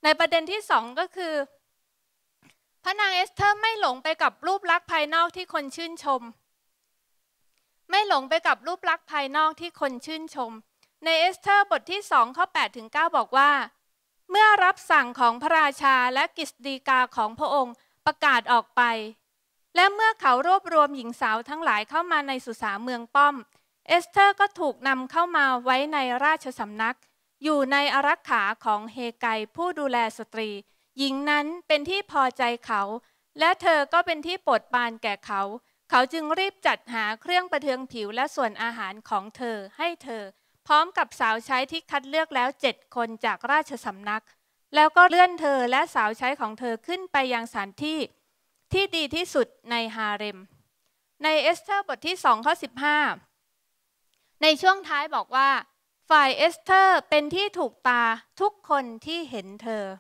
ในประเด็นที่สองก็คือพระนางเอสเธอร์ไม่หลงไปกับรูปลักษณ์ภายนอกที่คนชื่นชมไม่หลงไปกับรูปลักษณ์ภายนอกที่คนชื่นชมในเอสเธอร์บทที่2ข้อ8ถึง9บอกว่าเมื่อรับสั่งของพระราชาและกฤษฎีกาของพระองค์ประกาศออกไปและเมื่อเขารวบรวมหญิงสาวทั้งหลายเข้ามาในสุสานเมืองป้อมเอสเธอร์ก็ถูกนำเข้ามาไว้ในราชสำนักอยู่ในอารักขาของเฮไกผู้ดูแลสตรีหญิงนั้นเป็นที่พอใจเขาและเธอก็เป็นที่โปรดปรานแก่เขาเขาจึงรีบจัดหาเครื่องประเทืองผิวและส่วนอาหารของเธอให้เธอพร้อมกับสาวใช้ที่คัดเลือกแล้ว7 คนจากราชสำนักแล้วก็เลื่อนเธอและสาวใช้ของเธอขึ้นไปยังสถานที่ที่ดีที่สุดในฮาเร็มในเอสเธอร์บทที่2ข้อ15ในช่วงท้ายบอกว่าฝ่ายเอสเธอร์เป็นที่ถูกตาทุกคนที่เห็นเธอ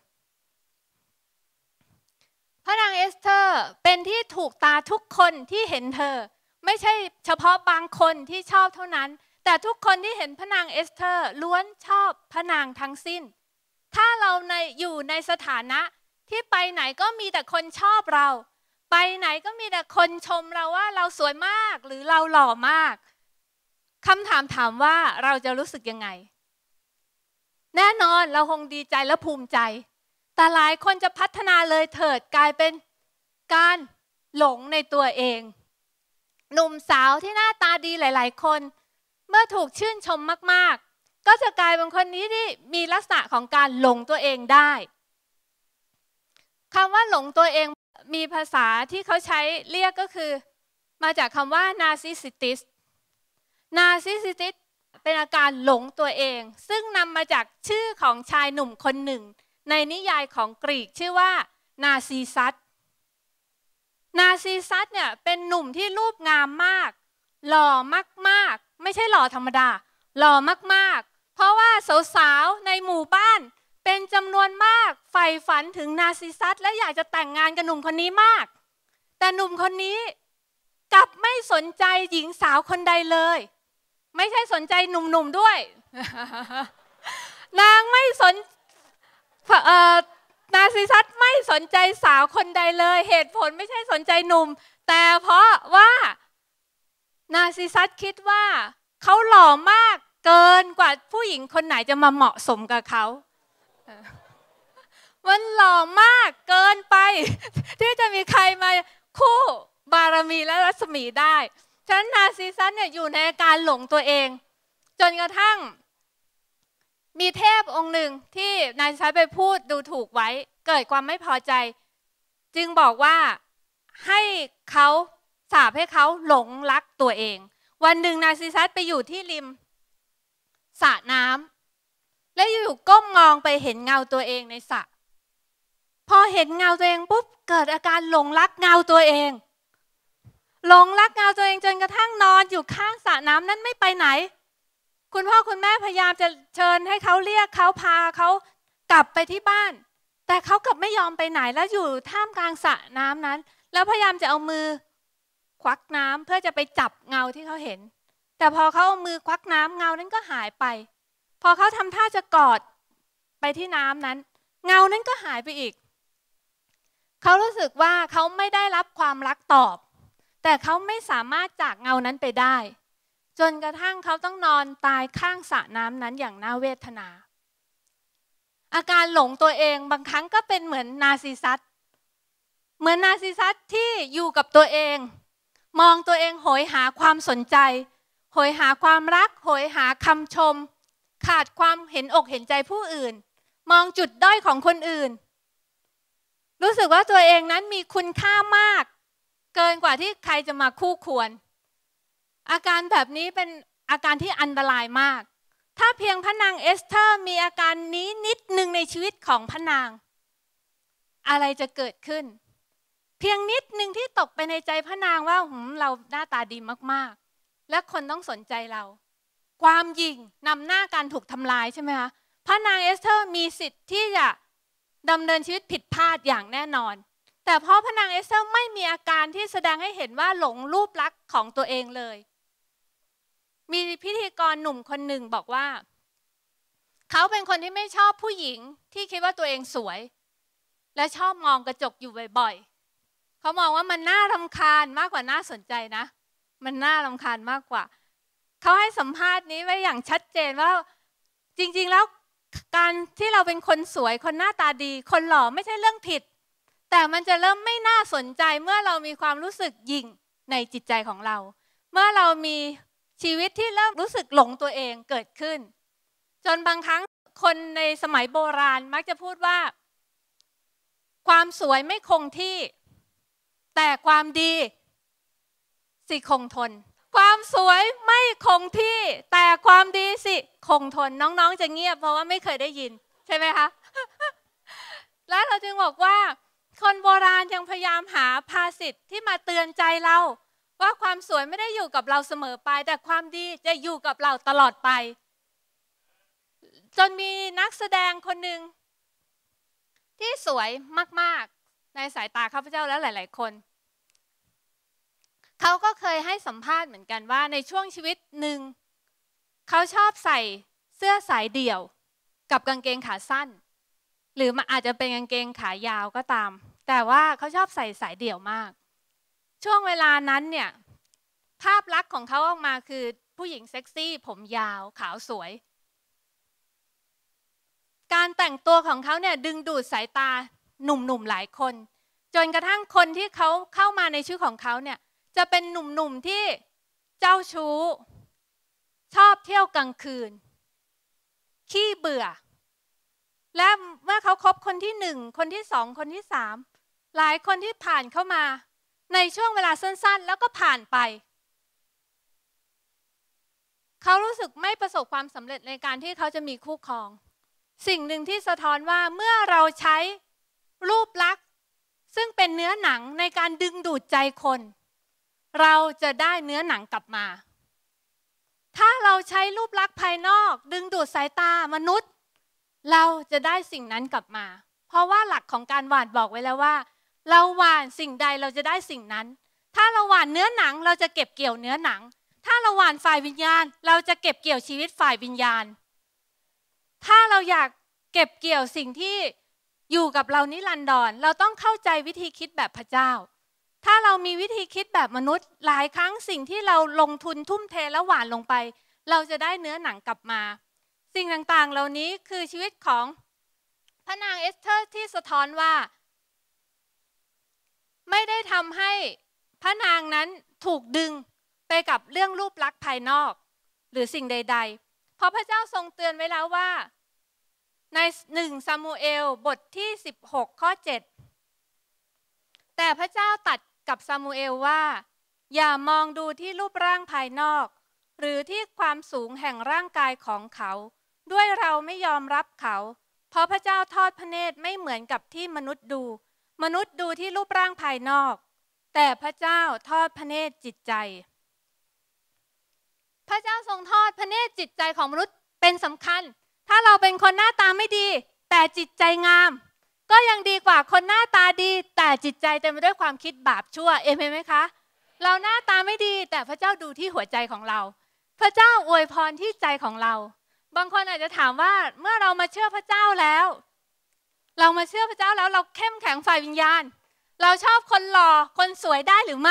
พระนางเอสเธอร์เป็นที่ถูกตาทุกคนที่เห็นเธอไม่ใช่เฉพาะบางคนที่ชอบเท่านั้นแต่ทุกคนที่เห็นพระนางเอสเธอร์ล้วนชอบพระนางทั้งสิ้นถ้าเราอยู่ในสถานะที่ไปไหนก็มีแต่คนชอบเราไปไหนก็มีแต่คนชมเราว่าเราสวยมากหรือเราหล่อมากคำถามว่าเราจะรู้สึกยังไงแน่นอนเราคงดีใจและภูมิใจแต่หลายคนจะพัฒนาเลยเถิดกลายเป็นการหลงในตัวเองหนุ่มสาวที่หน้าตาดีหลายๆคนเมื่อถูกชื่นชมมากๆก็จะกลายเป็นคนนี้ที่มีลักษณะของการหลงตัวเองได้คำว่าหลงตัวเองมีภาษาที่เขาใช้เรียกก็คือมาจากคำว่า narcissistic เป็นอาการหลงตัวเองซึ่งนำมาจากชื่อของชายหนุ่มคนหนึ่งในนิยายของกรีกชื่อว่านาซีซัสเนี่ยเป็นหนุ่มที่รูปงามมากหล่อมากๆไม่ใช่หล่อธรรมดาหล่อมากๆเพราะว่าสาวๆในหมู่บ้านเป็นจำนวนมากใฝ่ฝันถึงนาซีซัสและอยากจะแต่งงานกับหนุ่มคนนี้มากแต่หนุ่มคนนี้กลับไม่สนใจหญิงสาวคนใดเลยไม่ใช่สนใจหนุ่มๆด้วย นางไม่สนนาซิซัสไม่สนใจสาวคนใดเลยเหตุผลไม่ใช่สนใจหนุ่มแต่เพราะว่านาซิซัสคิดว่าเขาหล่อมากเกินกว่าผู้หญิงคนไหนจะมาเหมาะสมกับเขามันหล่อมากเกินไปที่จะมีใครมาคู่บารมีและรัศมีได้ฉะนั้นนาซิซัสเนี่ยอยู่ในอาการหลงตัวเองจนกระทั่งมีเทพองค์หนึ่งที่นาซิซัสไปพูดดูถูกไว้เกิดความไม่พอใจจึงบอกว่าให้เขาสาปให้เขาหลงรักตัวเองวันหนึ่งนาซิซัสไปอยู่ที่ริมสระน้ำและอยู่ก้มมองไปเห็นเงาตัวเองในสระพอเห็นเงาตัวเองปุ๊บเกิดอาการหลงรักเงาตัวเองหลงรักเงาตัวเองจนกระทั่งนอนอยู่ข้างสระน้ำนั้นไม่ไปไหนคุณพ่อคุณแม่พยายามจะเชิญให้เขาเรียกเขาพาเขากลับไปที่บ้านแต่เขากลับไม่ยอมไปไหนแล้วอยู่ท่ามกลางสระน้ำนั้นแล้วพยายามจะเอามือควักน้ำเพื่อจะไปจับเงาที่เขาเห็นแต่พอเขาเอามือควักน้ำเงานั้นก็หายไปพอเขาทำท่าจะกอดไปที่น้ำนั้นเงานั้นก็หายไปอีกเขารู้สึกว่าเขาไม่ได้รับความรักตอบแต่เขาไม่สามารถจากเงานั้นไปได้จนกระทั่งเขาต้องนอนตายข้างสระน้ำนั้นอย่างน่าเวทนาอาการหลงตัวเองบางครั้งก็เป็นเหมือนนาซิซัสที่อยู่กับตัวเองมองตัวเองโหยหาความสนใจโหยหาความรักโหยหาคำชมขาดความเห็นอกเห็นใจผู้อื่นมองจุดด้อยของคนอื่นรู้สึกว่าตัวเองนั้นมีคุณค่ามากเกินกว่าที่ใครจะมาคู่ควรอาการแบบนี้เป็นอาการที่อันตรายมากถ้าเพียงพระนางเอสเธอร์มีอาการนี้นิดหนึ่งในชีวิตของพระนางอะไรจะเกิดขึ้นเพียงนิดหนึ่งที่ตกไปในใจพระนางว่าเราหน้าตาดีมากๆและคนต้องสนใจเราความหยิ่งนำหน้าการถูกทำลายใช่ไหมคะพระนางเอสเธอร์มีสิทธิ์ที่จะดำเนินชีวิตผิดพลาดอย่างแน่นอนแต่เพราะพระนางเอสเธอร์ไม่มีอาการที่แสดงให้เห็นว่าหลงรูปลักษณ์ของตัวเองเลยมีพิธีกรหนุ่มคนหนึ่งบอกว่าเขาเป็นคนที่ไม่ชอบผู้หญิงที่คิดว่าตัวเองสวยและชอบมองกระจกอยู่บ่อยๆเขามองว่ามันน่ารำคาญมากกว่าน่าสนใจนะมันน่ารำคาญมากกว่าเขาให้สัมภาษณ์นี้ไว้อย่างชัดเจนว่าจริงๆแล้วการที่เราเป็นคนสวยคนหน้าตาดีคนหล่อไม่ใช่เรื่องผิดแต่มันจะเริ่มไม่น่าสนใจเมื่อเรามีความรู้สึกหยิ่งในจิตใจของเราเมื่อเรามีชีวิตที่เริ่มรู้สึกหลงตัวเองเกิดขึ้นจนบางครั้งคนในสมัยโบราณมักจะพูดว่าความสวยไม่คงที่แต่ความดีสิคงทนความสวยไม่คงที่แต่ความดีสิคงทนน้องๆจะเงียบเพราะว่าไม่เคยได้ยินใช่ไหมคะ แล้วเราจึงบอกว่าคนโบราณยังพยายามหาภาษิตที่มาเตือนใจเราว่าความสวยไม่ได้อยู่กับเราเสมอไปแต่ความดีจะอยู่กับเราตลอดไปจนมีนักแสดงคนหนึ่งที่สวยมากๆในสายตาข้าพเจ้าและหลายๆคนเขาก็เคยให้สัมภาษณ์เหมือนกันว่าในช่วงชีวิตหนึ่งเขาชอบใส่เสื้อสายเดี่ยวกับกางเกงขาสั้นหรือมันอาจจะเป็นกางเกงขายาวก็ตามแต่ว่าเขาชอบใส่สายเดี่ยวมากช่วงเวลานั้นเนี่ยภาพลักษณ์ของเขาออกมาคือผู้หญิงเซ็กซี่ผมยาวขาวสวยการแต่งตัวของเขาเนี่ยดึงดูดสายตาหนุ่มๆหลายคนจนกระทั่งคนที่เขาเข้ามาในชีวิตของเขาเนี่ยจะเป็นหนุ่มๆที่เจ้าชู้ชอบเที่ยวกลางคืนขี้เบื่อและเมื่อเขาคบคนที่หนึ่งคนที่สองคนที่สามหลายคนที่ผ่านเข้ามาในช่วงเวลาสั้นๆแล้วก็ผ่านไปเขารู้สึกไม่ประสบความสำเร็จในการที่เขาจะมีคู่ครองสิ่งหนึ่งที่สะท้อนว่าเมื่อเราใช้รูปลักษณ์ซึ่งเป็นเนื้อหนังในการดึงดูดใจคนเราจะได้เนื้อหนังกลับมาถ้าเราใช้รูปลักษณ์ภายนอกดึงดูดสายตามนุษย์เราจะได้สิ่งนั้นกลับมาเพราะว่าหลักของการหว่านบอกไว้แล้วว่าเราหว่านสิ่งใดเราจะได้สิ่งนั้นถ้าเราหว่านเนื้อหนังเราจะเก็บเกี่ยวเนื้อหนังถ้าเราหว่านฝ่ายวิญญาณเราจะเก็บเกี่ยวชีวิตฝ่ายวิญญาณถ้าเราอยากเก็บเกี่ยวสิ่งที่อยู่กับเรานิรันดรเราต้องเข้าใจวิธีคิดแบบพระเจ้าถ้าเรามีวิธีคิดแบบมนุษย์หลายครั้งสิ่งที่เราลงทุนทุ่มเทและหว่านลงไปเราจะได้เนื้อหนังกลับมาสิ่งต่างๆเหล่านี้คือชีวิตของพระนางเอสเธอร์ที่สะท้อนว่าไม่ได้ทำให้พระนางนั้นถูกดึงไปกับเรื่องรูปลักษณ์ภายนอกหรือสิ่งใดๆเพราะพระเจ้าทรงเตือนไว้แล้วว่าใน1 ซามูเอลบทที่16ข้อ7แต่พระเจ้าตรัสกับซามูเอลว่าอย่ามองดูที่รูปร่างภายนอกหรือที่ความสูงแห่งร่างกายของเขาด้วยเราไม่ยอมรับเขาเพราะพระเจ้าทอดพระเนตรไม่เหมือนกับที่มนุษย์ดูมนุษย์ดูที่รูปร่างภายนอกแต่พระเจ้าทอดพระเนตรจิตใจพระเจ้าทรงทอดพระเนตรจิตใจของมนุษย์เป็นสำคัญถ้าเราเป็นคนหน้าตาไม่ดีแต่จิตใจงามก็ยังดีกว่าคนหน้าตาดีแต่จิตใจเต็มไปด้วยความคิดบาปชั่วเอเมนไหมคะเราหน้าตาไม่ดีแต่พระเจ้าดูที่หัวใจของเราพระเจ้าอวยพรที่ใจของเราบางคนอาจจะถามว่าเมื่อเรามาเชื่อพระเจ้าแล้วเราเข้มแข็งฝ่ายวิญญาณเราชอบคนหล่อคนสวยได้หรือไม่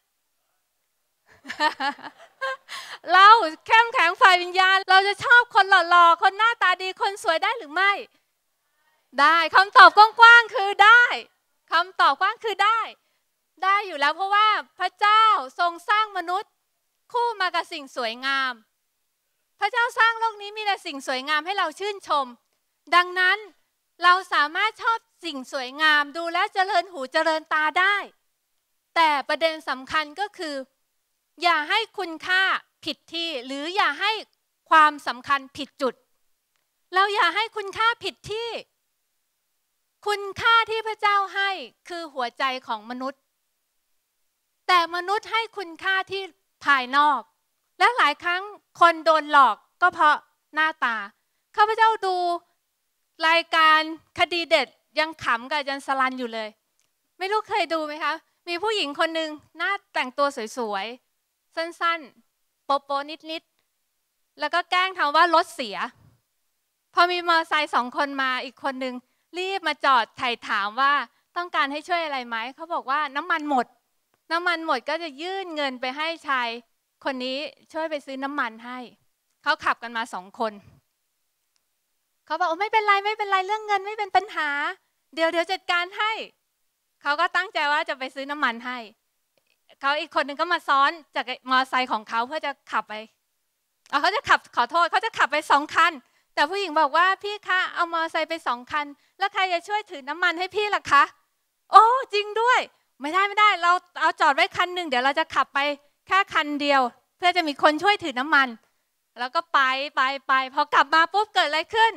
เราเข้มแข็งฝ่ายวิญญาณเราจะชอบคนหล่อๆคนหน้าตาดีคนสวยได้หรือไม่ได้คำตอบกว้างๆคือได้คำตอบกว้างคือได้อยู่แล้วเพราะว่าพระเจ้าทรงสร้างมนุษย์คู่มากับสิ่งสวยงามพระเจ้าสร้างโลกนี้มีแต่สิ่งสวยงามให้เราชื่นชมดังนั้นเราสามารถชอบสิ่งสวยงามดูแล้วเจริญหูเจริญตาได้แต่ประเด็นสำคัญก็คืออย่าให้คุณค่าผิดที่หรืออย่าให้ความสำคัญผิดจุดเราอย่าให้คุณค่าผิดที่คุณค่าที่พระเจ้าให้คือหัวใจของมนุษย์แต่มนุษย์ให้คุณค่าที่ภายนอกและหลายครั้งคนโดนหลอกก็เพราะหน้าตาข้าพเจ้าดูรายการคดีเด็ดยังขำกับอาจารย์สลันอยู่เลยไม่รู้เคยดูไหมคะมีผู้หญิงคนหนึ่งหน้าแต่งตัวสวยๆสั้นๆโป๊ะๆนิดๆแล้วก็แกล้งทำว่ารถเสียพอมีมอเตอร์ไซค์2 คนมาอีกคนนึงรีบมาจอดไถ่ถามว่าต้องการให้ช่วยอะไรไหมเขาบอกว่าน้ำมันหมดก็จะยื่นเงินไปให้ชายคนนี้ช่วยไปซื้อน้ำมันให้เขาขับกันมา2 คนเขาบอกโอ้ไม่เป็นไรเรื่องเงินไม่เป็นปัญหาเดี๋ยวจัดการให้เขาก็ตั้งใจว่าจะไปซื้อน้ำมันให้เขาอีกคนนึงก็มาซ้อนจากมอเตอร์ไซค์ของเขาเพื่อจะขับไปเขาจะขับขอโทษเขาจะขับไป2 คันแต่ผู้หญิงบอกว่าพี่คะเอามอเตอร์ไซค์ไป2 คันแล้วใครจะช่วยถือน้ำมันให้พี่ล่ะคะโอ้จริงด้วยไม่ได้เราเอาจอดไว้คันหนึ่งเดี๋ยวเราจะขับไปแค่คันเดียวเพื่อจะมีคนช่วยถือน้ำมันแล้วก็ไปพอกลับมาปุ๊บเกิดอะไรขึ้น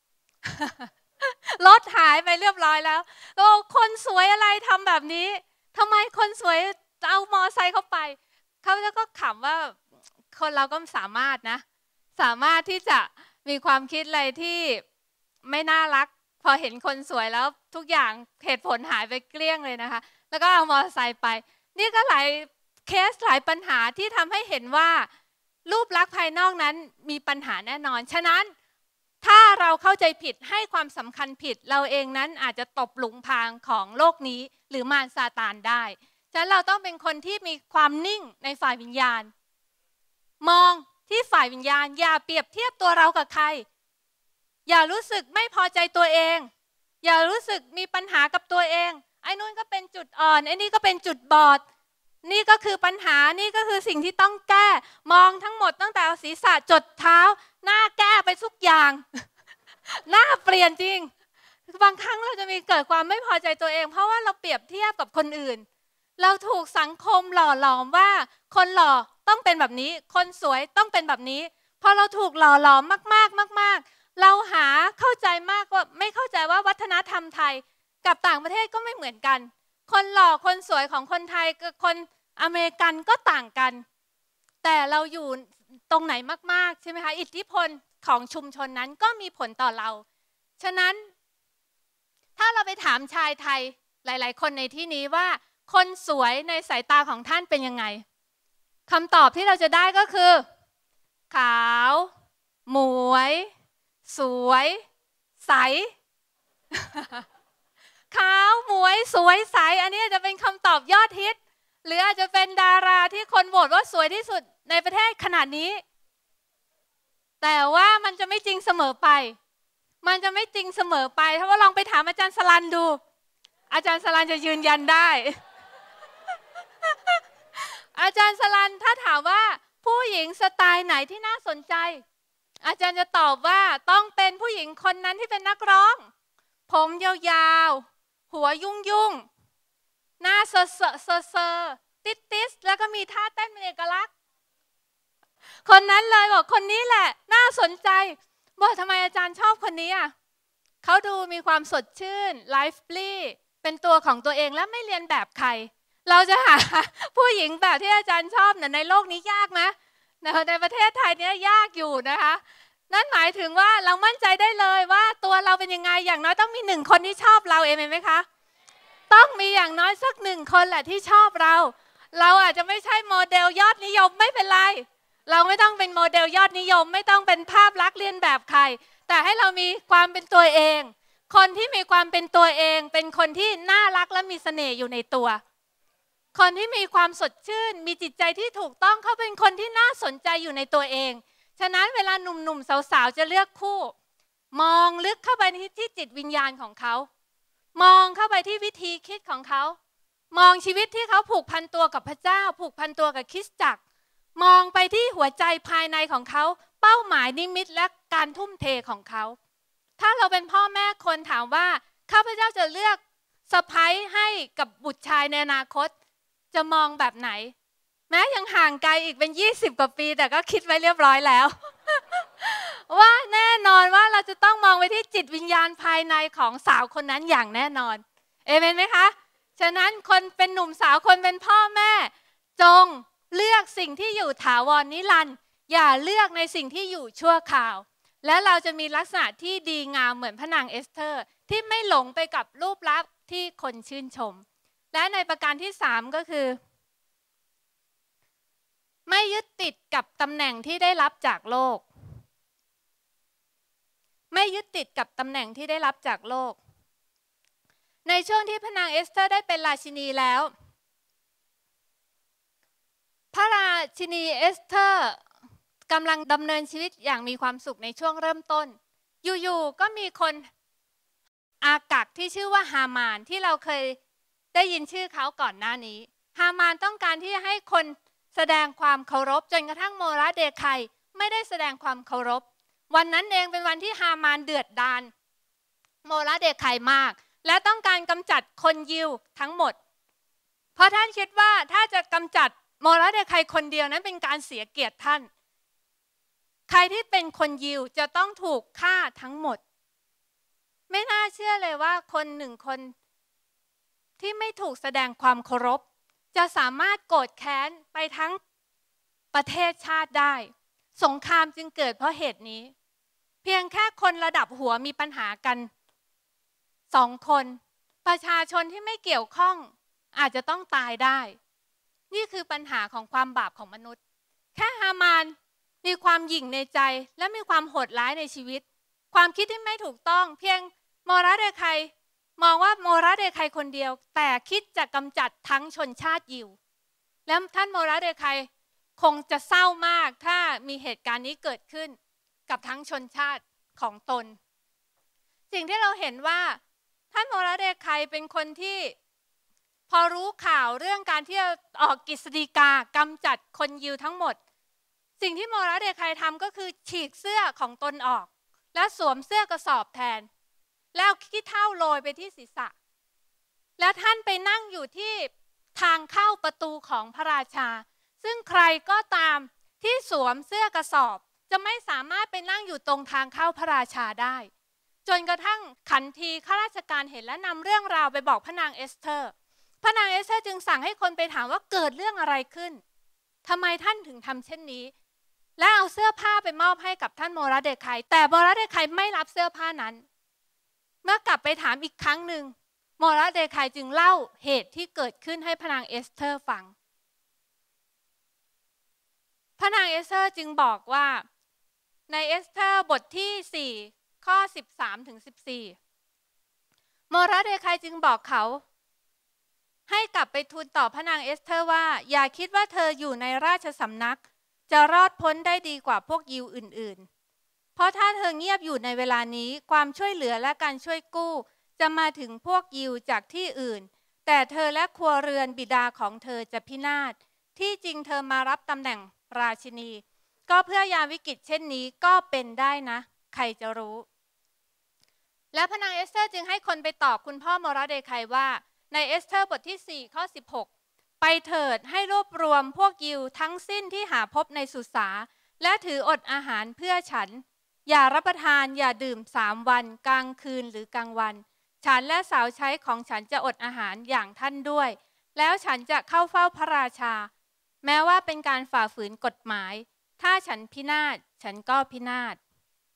รถหายไปเรียบร้อยแล้วโอ้คนสวยอะไรทำแบบนี้ทำไมคนสวยเอามอไซค์เข้าไปเขาก็ขำว่าคนเราก็สามารถที่จะมีความคิดอะไรที่ไม่น่ารักพอเห็นคนสวยแล้วทุกอย่างเหตุผลหายไปเกลี้ยงเลยนะคะแล้วก็เอามอเตอร์ไซค์ไปนี่ก็หลายเคสหลายปัญหาที่ทำให้เห็นว่ารูปลักษณ์ภายนอกนั้นมีปัญหาแน่นอนฉะนั้นถ้าเราเข้าใจผิดให้ความสำคัญผิดเราเองนั้นอาจจะตกหลุมพรางของโลกนี้หรือมารซาตานได้ฉะนั้นเราต้องเป็นคนที่มีความนิ่งในฝ่ายวิญญาณมองที่ฝ่ายวิญญาณอย่าเปรียบเทียบตัวเรากับใครอย่ารู้สึกไม่พอใจตัวเองอย่ารู้สึกมีปัญหากับตัวเองไอ้นู่นก็เป็นจุดอ่อนไอ้นี่ก็เป็นจุดบอดนี่ก็คือปัญหานี่ก็คือสิ่งที่ต้องแก้มองทั้งหมดตั้งแต่ศีรษะจดเท้าหน้าแก้ไปทุกอย่าง หน้าเปลี่ยนจริงบางครั้งเราจะมีเกิดความไม่พอใจตัวเองเพราะว่าเราเปรียบเทียบกับคนอื่นเราถูกสังคมหล่อหลอมว่าคนหล่อต้องเป็นแบบนี้คนสวยต้องเป็นแบบนี้พอเราถูกหล่อหลอมมากเราหาเข้าใจมากว่าไม่เข้าใจว่าวัฒนธรรมไทยกับต่างประเทศก็ไม่เหมือนกันคนหล่อคนสวยของคนไทยกับคนอเมริกันก็ต่างกันแต่เราอยู่ตรงไหนมากๆใช่ไหมคะอิทธิพลของชุมชนนั้นก็มีผลต่อเราฉะนั้นถ้าเราไปถามชายไทยหลายๆคนในที่นี้ว่าคนสวยในสายตาของท่านเป็นยังไงคำตอบที่เราจะได้ก็คือขาวหมวยสวยใส ขาวหมวยสวยใสอันนี้จะเป็นคำตอบยอดฮิตหรืออาจจะเป็นดาราที่คนโหวตว่าสวยที่สุดในประเทศขนาดนี้แต่ว่ามันจะไม่จริงเสมอไปถ้าว่าลองไปถามอาจารย์สลันดูอาจารย์สลันจะยืนยันได้ อาจารย์สลันถ้าถามว่าผู้หญิงสไตล์ไหนที่น่าสนใจอาจารย์จะตอบว่าต้องเป็นผู้หญิงคนนั้นที่เป็นนักร้องผมยาวๆหัวยุ่งหน้าเซอติสแล้วก็มีท่าเต้นเป็นเอกลักษณ์คนนั้นเลยบอกคนนี้แหละน่าสนใจบอกทำไมอาจารย์ชอบคนนี้อ่ะเขาดูมีความสดชื่นไลฟ์ลี่เป็นตัวของตัวเองและไม่เรียนแบบใครเราจะหาผู้หญิงแบบที่อาจารย์ชอบในโลกนี้ยากไหมในประเทศไทยเนี้ยยากอยู่นะคะนั่นหมายถึงว่าเรามั่นใจได้เลยว่าตัวเราเป็นยังไงอย่างน้อยต้องมี1 คนที่ชอบเราเองไหมคะต้องมีอย่างน้อยสัก1 คนแหละที่ชอบเราอาจจะไม่ใช่โมเดลยอดนิยมไม่เป็นไรเราไม่ต้องเป็นโมเดลยอดนิยมไม่ต้องเป็นภาพลักษณ์เลียนแบบใครแต่ให้เรามีความเป็นตัวเองคนที่มีความเป็นตัวเองเป็นคนที่น่ารักและมีเสน่ห์อยู่ในตัวคนที่มีความสดชื่นมีจิตใจที่ถูกต้องเขาเป็นคนที่น่าสนใจอยู่ในตัวเองฉะนั้นเวลาหนุ่มๆสาวๆจะเลือกคู่มองลึกเข้าไปที่จิตวิญญาณของเขามองเข้าไปที่วิธีคิดของเขามองชีวิตที่เขาผูกพันตัวกับพระเจ้าผูกพันตัวกับคริสตจักรมองไปที่หัวใจภายในของเขาเป้าหมายนิมิตและการทุ่มเทของเขาถ้าเราเป็นพ่อแม่คนถามว่าข้าพเจ้าจะเลือกสะใภ้ให้กับบุตรชายในอนาคตจะมองแบบไหนแม้ยังห่างไกลอีกเป็น20 กว่าปีแต่ก็คิดไว้เรียบร้อยแล้ว ว่าแน่นอนว่าเราจะต้องมองไปที่จิตวิญญาณภายในของสาวคนนั้นอย่างแน่นอนเอเมนไหมคะฉะนั้นคนเป็นหนุ่มสาวคนเป็นพ่อแม่จงเลือกสิ่งที่อยู่ถาวรนิรันดร์อย่าเลือกในสิ่งที่อยู่ชั่วคราวและเราจะมีลักษณะที่ดีงามเหมือนพระนางเอสเธอร์ที่ไม่หลงไปกับรูปลักษณ์ที่คนชื่นชมและในประการที่3ก็คือไม่ยึดติดกับตำแหน่งที่ได้รับจากโลกไม่ยึดติดกับตำแหน่งที่ได้รับจากโลกในช่วงที่พระนางเอสเธอร์ได้เป็นราชินีแล้วพระราชินีเอสเธอร์กำลังดำเนินชีวิตอย่างมีความสุขในช่วงเริ่มต้นอยู่ๆก็มีคนอากักที่ชื่อว่าฮามานที่เราเคยได้ยินชื่อเขาก่อนหน้านี้ฮามานต้องการที่จะให้คนแสดงความเคารพจนกระทั่งโมระเดไคไม่ได้แสดงความเคารพวันนั้นเองเป็นวันที่ฮามานเดือดดาลโมระเดไคมากและต้องการกำจัดคนยิวทั้งหมดเพราะท่านคิดว่าถ้าจะกำจัดโมระเดไคคนเดียวนั้นเป็นการเสียเกียรติท่านใครที่เป็นคนยิวจะต้องถูกฆ่าทั้งหมดไม่น่าเชื่อเลยว่าคนหนึ่งคนที่ไม่ถูกแสดงความเคารพจะสามารถโกรธแค้นไปทั้งประเทศชาติได้สงครามจึงเกิดเพราะเหตุนี้เพียงแค่คนระดับหัวมีปัญหากัน2 คนประชาชนที่ไม่เกี่ยวข้องอาจจะต้องตายได้นี่คือปัญหาของความบาปของมนุษย์แค่ฮามานมีความหยิ่งในใจและมีความโหดร้ายในชีวิตความคิดที่ไม่ถูกต้องเพียงโมระเดไคมองว่าโมระเดไคคนเดียวแต่คิดจะกำจัดทั้งชนชาติยิวแล้วท่านโมระเดไคคงจะเศร้ามากถ้ามีเหตุการณ์นี้เกิดขึ้นกับทั้งชนชาติของตนสิ่งที่เราเห็นว่าท่านโมระเดไคเป็นคนที่พอรู้ข่าวเรื่องการที่จะออกกฤษฎีกากำจัดคนยิวทั้งหมดสิ่งที่โมระเดไคทำก็คือฉีกเสื้อของตนออกและสวมเสื้อกระสอบแทนแล้วขี้เถ้าโรยไปที่ศีรษะแล้วท่านไปนั่งอยู่ที่ทางเข้าประตูของพระราชาซึ่งใครก็ตามที่สวมเสื้อกระสอบจะไม่สามารถไปนั่งอยู่ตรงทางเข้าพระราชาได้จนกระทั่งขันทีข้าราชการเห็นและนำเรื่องราวไปบอกพระนางเอสเธอร์พระนางเอสเธอร์จึงสั่งให้คนไปถามว่าเกิดเรื่องอะไรขึ้นทำไมท่านถึงทำเช่นนี้และเอาเสื้อผ้าไปมอบให้กับท่านโมระเดไคแต่โมระเดไคไม่รับเสื้อผ้านั้นเมื่อกลับไปถามอีกครั้งหนึ่งโมระเดไคจึงเล่าเหตุที่เกิดขึ้นให้พระนางเอสเธอร์ฟังพระนางเอสเธอร์จึงบอกว่าในเอสเธอร์บทที่4ข้อ13ถึง14โมระเดไคจึงบอกเขาให้กลับไปทูลต่อพระนางเอสเธอร์ว่าอย่าคิดว่าเธออยู่ในราชสำนักจะรอดพ้นได้ดีกว่าพวกยิวอื่นๆเพราะถ้าเธอเงียบอยู่ในเวลานี้ความช่วยเหลือและการช่วยกู้จะมาถึงพวกยิวจากที่อื่นแต่เธอและครัวเรือนบิดาของเธอจะพินาศที่จริงเธอมารับตำแหน่งราชินีก็เพื่อยามวิกฤตเช่นนี้ก็เป็นได้นะใครจะรู้และพระนางเอสเธอร์จึงให้คนไปตอบคุณพ่อโมระเดไคว่าในเอสเธอร์บทที่4ข้อ16ไปเถิดให้รวบรวมพวกยิวทั้งสิ้นที่หาพบในสุสาและถืออดอาหารเพื่อฉันอย่ารับประทานอย่าดื่ม3 วันกลางคืนหรือกลางวันฉันและสาวใช้ของฉันจะอดอาหารอย่างท่านด้วยแล้วฉันจะเข้าเฝ้าพระราชาแม้ว่าเป็นการฝ่าฝืนกฎหมายถ้าฉันพินาศฉันก็พินาศ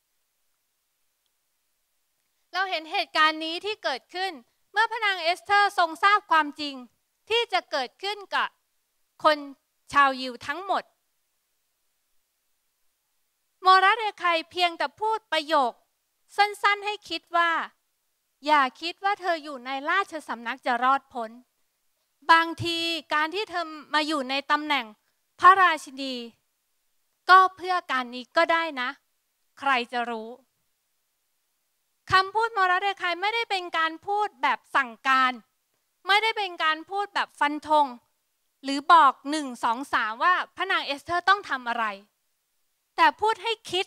เราเห็นเหตุการณ์นี้ที่เกิดขึ้นเมื่อพระนางเอสเธอร์ทรงทราบความจริงที่จะเกิดขึ้นกับคนชาวยิวทั้งหมดโมระเดไคเพียงแต่พูดประโยคสั้นๆให้คิดว่าอย่าคิดว่าเธออยู่ในราชสำนักจะรอดพ้นบางทีการที่เธอมาอยู่ในตำแหน่งพระราชินีก็เพื่อการนี้ก็ได้นะใครจะรู้คำพูดโมระเดไคไม่ได้เป็นการพูดแบบสั่งการไม่ได้เป็นการพูดแบบฟันธงหรือบอก1 2 3ว่าพระนางเอสเธอร์ต้องทำอะไรแต่พูดให้คิด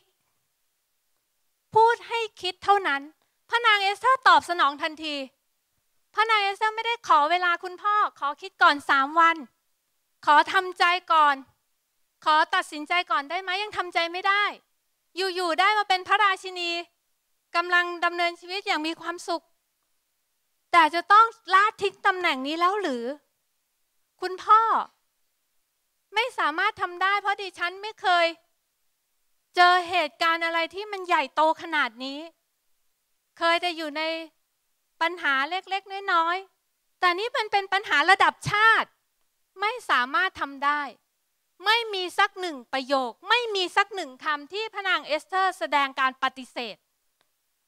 เท่านั้นพระนางเอสเธอร์ตอบสนองทันทีพระนางเอสเธอร์ไม่ได้ขอเวลาคุณพ่อขอคิดก่อน3 วันขอทำใจก่อนขอตัดสินใจก่อนได้ไหมยังทำใจไม่ได้อยู่ๆได้มาเป็นพระราชินีกำลังดำเนินชีวิตอย่างมีความสุขแต่จะต้องละทิ้งตำแหน่งนี้แล้วหรือคุณพ่อไม่สามารถทำได้เพราะดิฉันไม่เคยเจอเหตุการณ์อะไรที่มันใหญ่โตขนาดนี้เคยแต่อยู่ในปัญหาเล็กๆน้อยๆแต่นี่มันเป็นปัญหาระดับชาติไม่สามารถทำได้ไม่มีสัก1 ประโยคไม่มีสัก1 คำที่พระนางเอสเธอร์แสดงการปฏิเสธ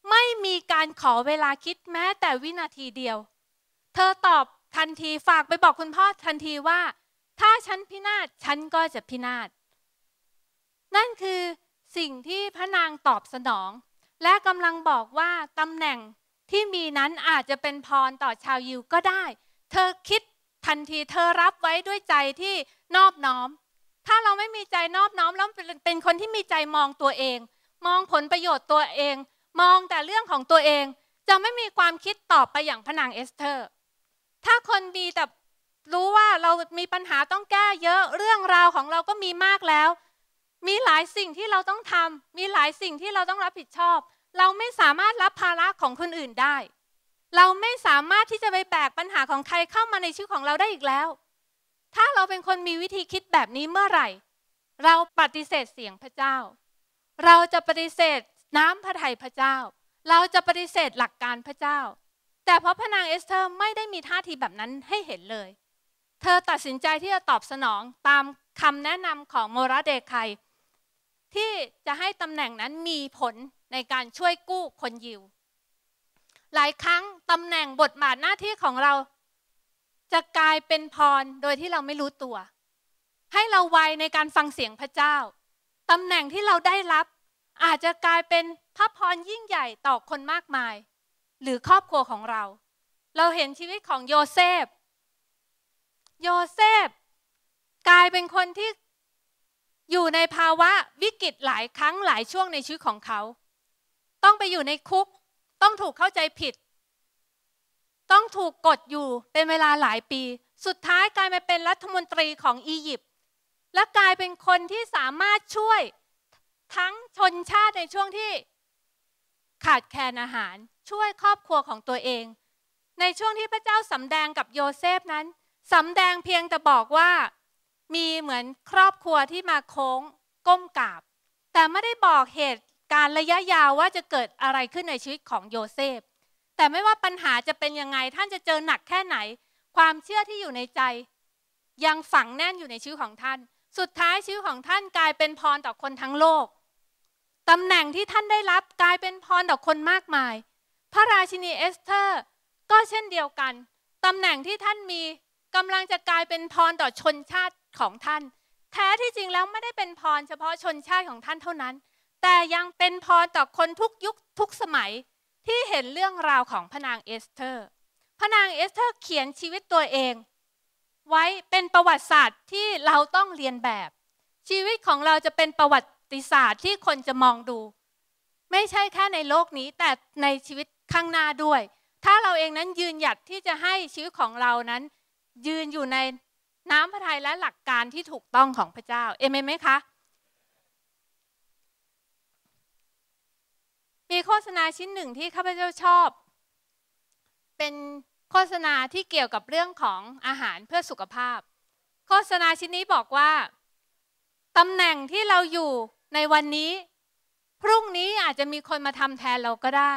ไม่มีการขอเวลาคิดแม้แต่วินาทีเดียวเธอตอบทันทีฝากไปบอกคุณพ่อทันทีว่าถ้าฉันพินาศฉันก็จะพินาศนั่นคือสิ่งที่พระนางตอบสนองและกำลังบอกว่าตำแหน่งที่มีนั้นอาจจะเป็นพรต่อชาวยิวก็ได้เธอคิดทันทีเธอรับไว้ด้วยใจที่นอบน้อมถ้าเราไม่มีใจนอบน้อมแล้วเป็นคนที่มีใจมองตัวเองมองผลประโยชน์ตัวเองมองแต่เรื่องของตัวเองจะไม่มีความคิดตอบไปอย่างพระนางเอสเธอร์ถ้าคนมีแต่รู้ว่าเรามีปัญหาต้องแก้เยอะเรื่องราวของเราก็มีมากแล้วมีหลายสิ่งที่เราต้องทำมีหลายสิ่งที่เราต้องรับผิดชอบเราไม่สามารถรับภาระของคนอื่นได้เราไม่สามารถที่จะไปแบกปัญหาของใครเข้ามาในชีวิตของเราได้อีกแล้วถ้าเราเป็นคนมีวิธีคิดแบบนี้เมื่อไหร่เราปฏิเสธเสียงพระเจ้าเราจะปฏิเสธน้ำพระทัยพระเจ้าเราจะปฏิเสธหลักการพระเจ้าแต่เพราะพระนางเอสเธอร์ไม่ได้มีท่าทีแบบนั้นให้เห็นเลยเธอตัดสินใจที่จะตอบสนองตามคำแนะนำของโมราเดคายที่จะให้ตำแหน่งนั้นมีผลในการช่วยกู้คนยิวหลายครั้งตำแหน่งบทบาทหน้าที่ของเราจะกลายเป็นพรโดยที่เราไม่รู้ตัวให้เราไวในการฟังเสียงพระเจ้าตำแหน่งที่เราได้รับอาจจะกลายเป็นพระพรยิ่งใหญ่ต่อคนมากมายหรือครอบครัวของเราเห็นชีวิตของโยเซฟกลายเป็นคนที่อยู่ในภาวะวิกฤตหลายครั้งหลายช่วงในชีวิตของเขาต้องไปอยู่ในคุกต้องถูกเข้าใจผิดต้องถูกกดอยู่เป็นเวลาหลายปีสุดท้ายกลายมาเป็นรัฐมนตรีของอียิปต์และกลายเป็นคนที่สามารถช่วยทั้งชนชาติในช่วงที่ขาดแคลนอาหารช่วยครอบครัวของตัวเองในช่วงที่พระเจ้าสำแดงกับโยเซฟนั้นสำแดงเพียงแต่บอกว่ามีเหมือนครอบครัวที่มาโค้งก้มกราบแต่ไม่ได้บอกเหตุการระยะยาวว่าจะเกิดอะไรขึ้นในชีวิตของโยเซฟแต่ไม่ว่าปัญหาจะเป็นยังไงท่านจะเจอหนักแค่ไหนความเชื่อที่อยู่ในใจยังฝังแน่นอยู่ในชีวิตของท่านสุดท้ายชีวิตของท่านกลายเป็นพรต่อคนทั้งโลกตำแหน่งที่ท่านได้รับกลายเป็นพรต่อคนมากมายพระราชินีเอสเธอร์ก็เช่นเดียวกันตำแหน่งที่ท่านมีกำลังจะกลายเป็นพรต่อชนชาติของท่านแท้ที่จริงแล้วไม่ได้เป็นพรเฉพาะชนชาติของท่านเท่านั้นแต่ยังเป็นพรต่อคนทุกยุคทุกสมัยที่เห็นเรื่องราวของพระนางเอสเธอร์พระนางเอสเธอร์เขียนชีวิตตัวเองไว้เป็นประวัติศาสตร์ที่เราต้องเรียนแบบชีวิตของเราจะเป็นประวัติศาสตร์ที่คนจะมองดูไม่ใช่แค่ในโลกนี้แต่ในชีวิตข้างหน้าด้วยถ้าเราเองนั้นยืนหยัดที่จะให้ชีวิตของเรานั้นยืนอยู่ในน้ำพระทัยและหลักการที่ถูกต้องของพระเจ้าเอเมนไหมคะมีโฆษณาชิ้นหนึ่งที่ข้าพเจ้าชอบเป็นโฆษณาที่เกี่ยวกับเรื่องของอาหารเพื่อสุขภาพโฆษณาชิ้นนี้บอกว่าตำแหน่งที่เราอยู่ในวันนี้พรุ่งนี้อาจจะมีคนมาทำแทนเราก็ได้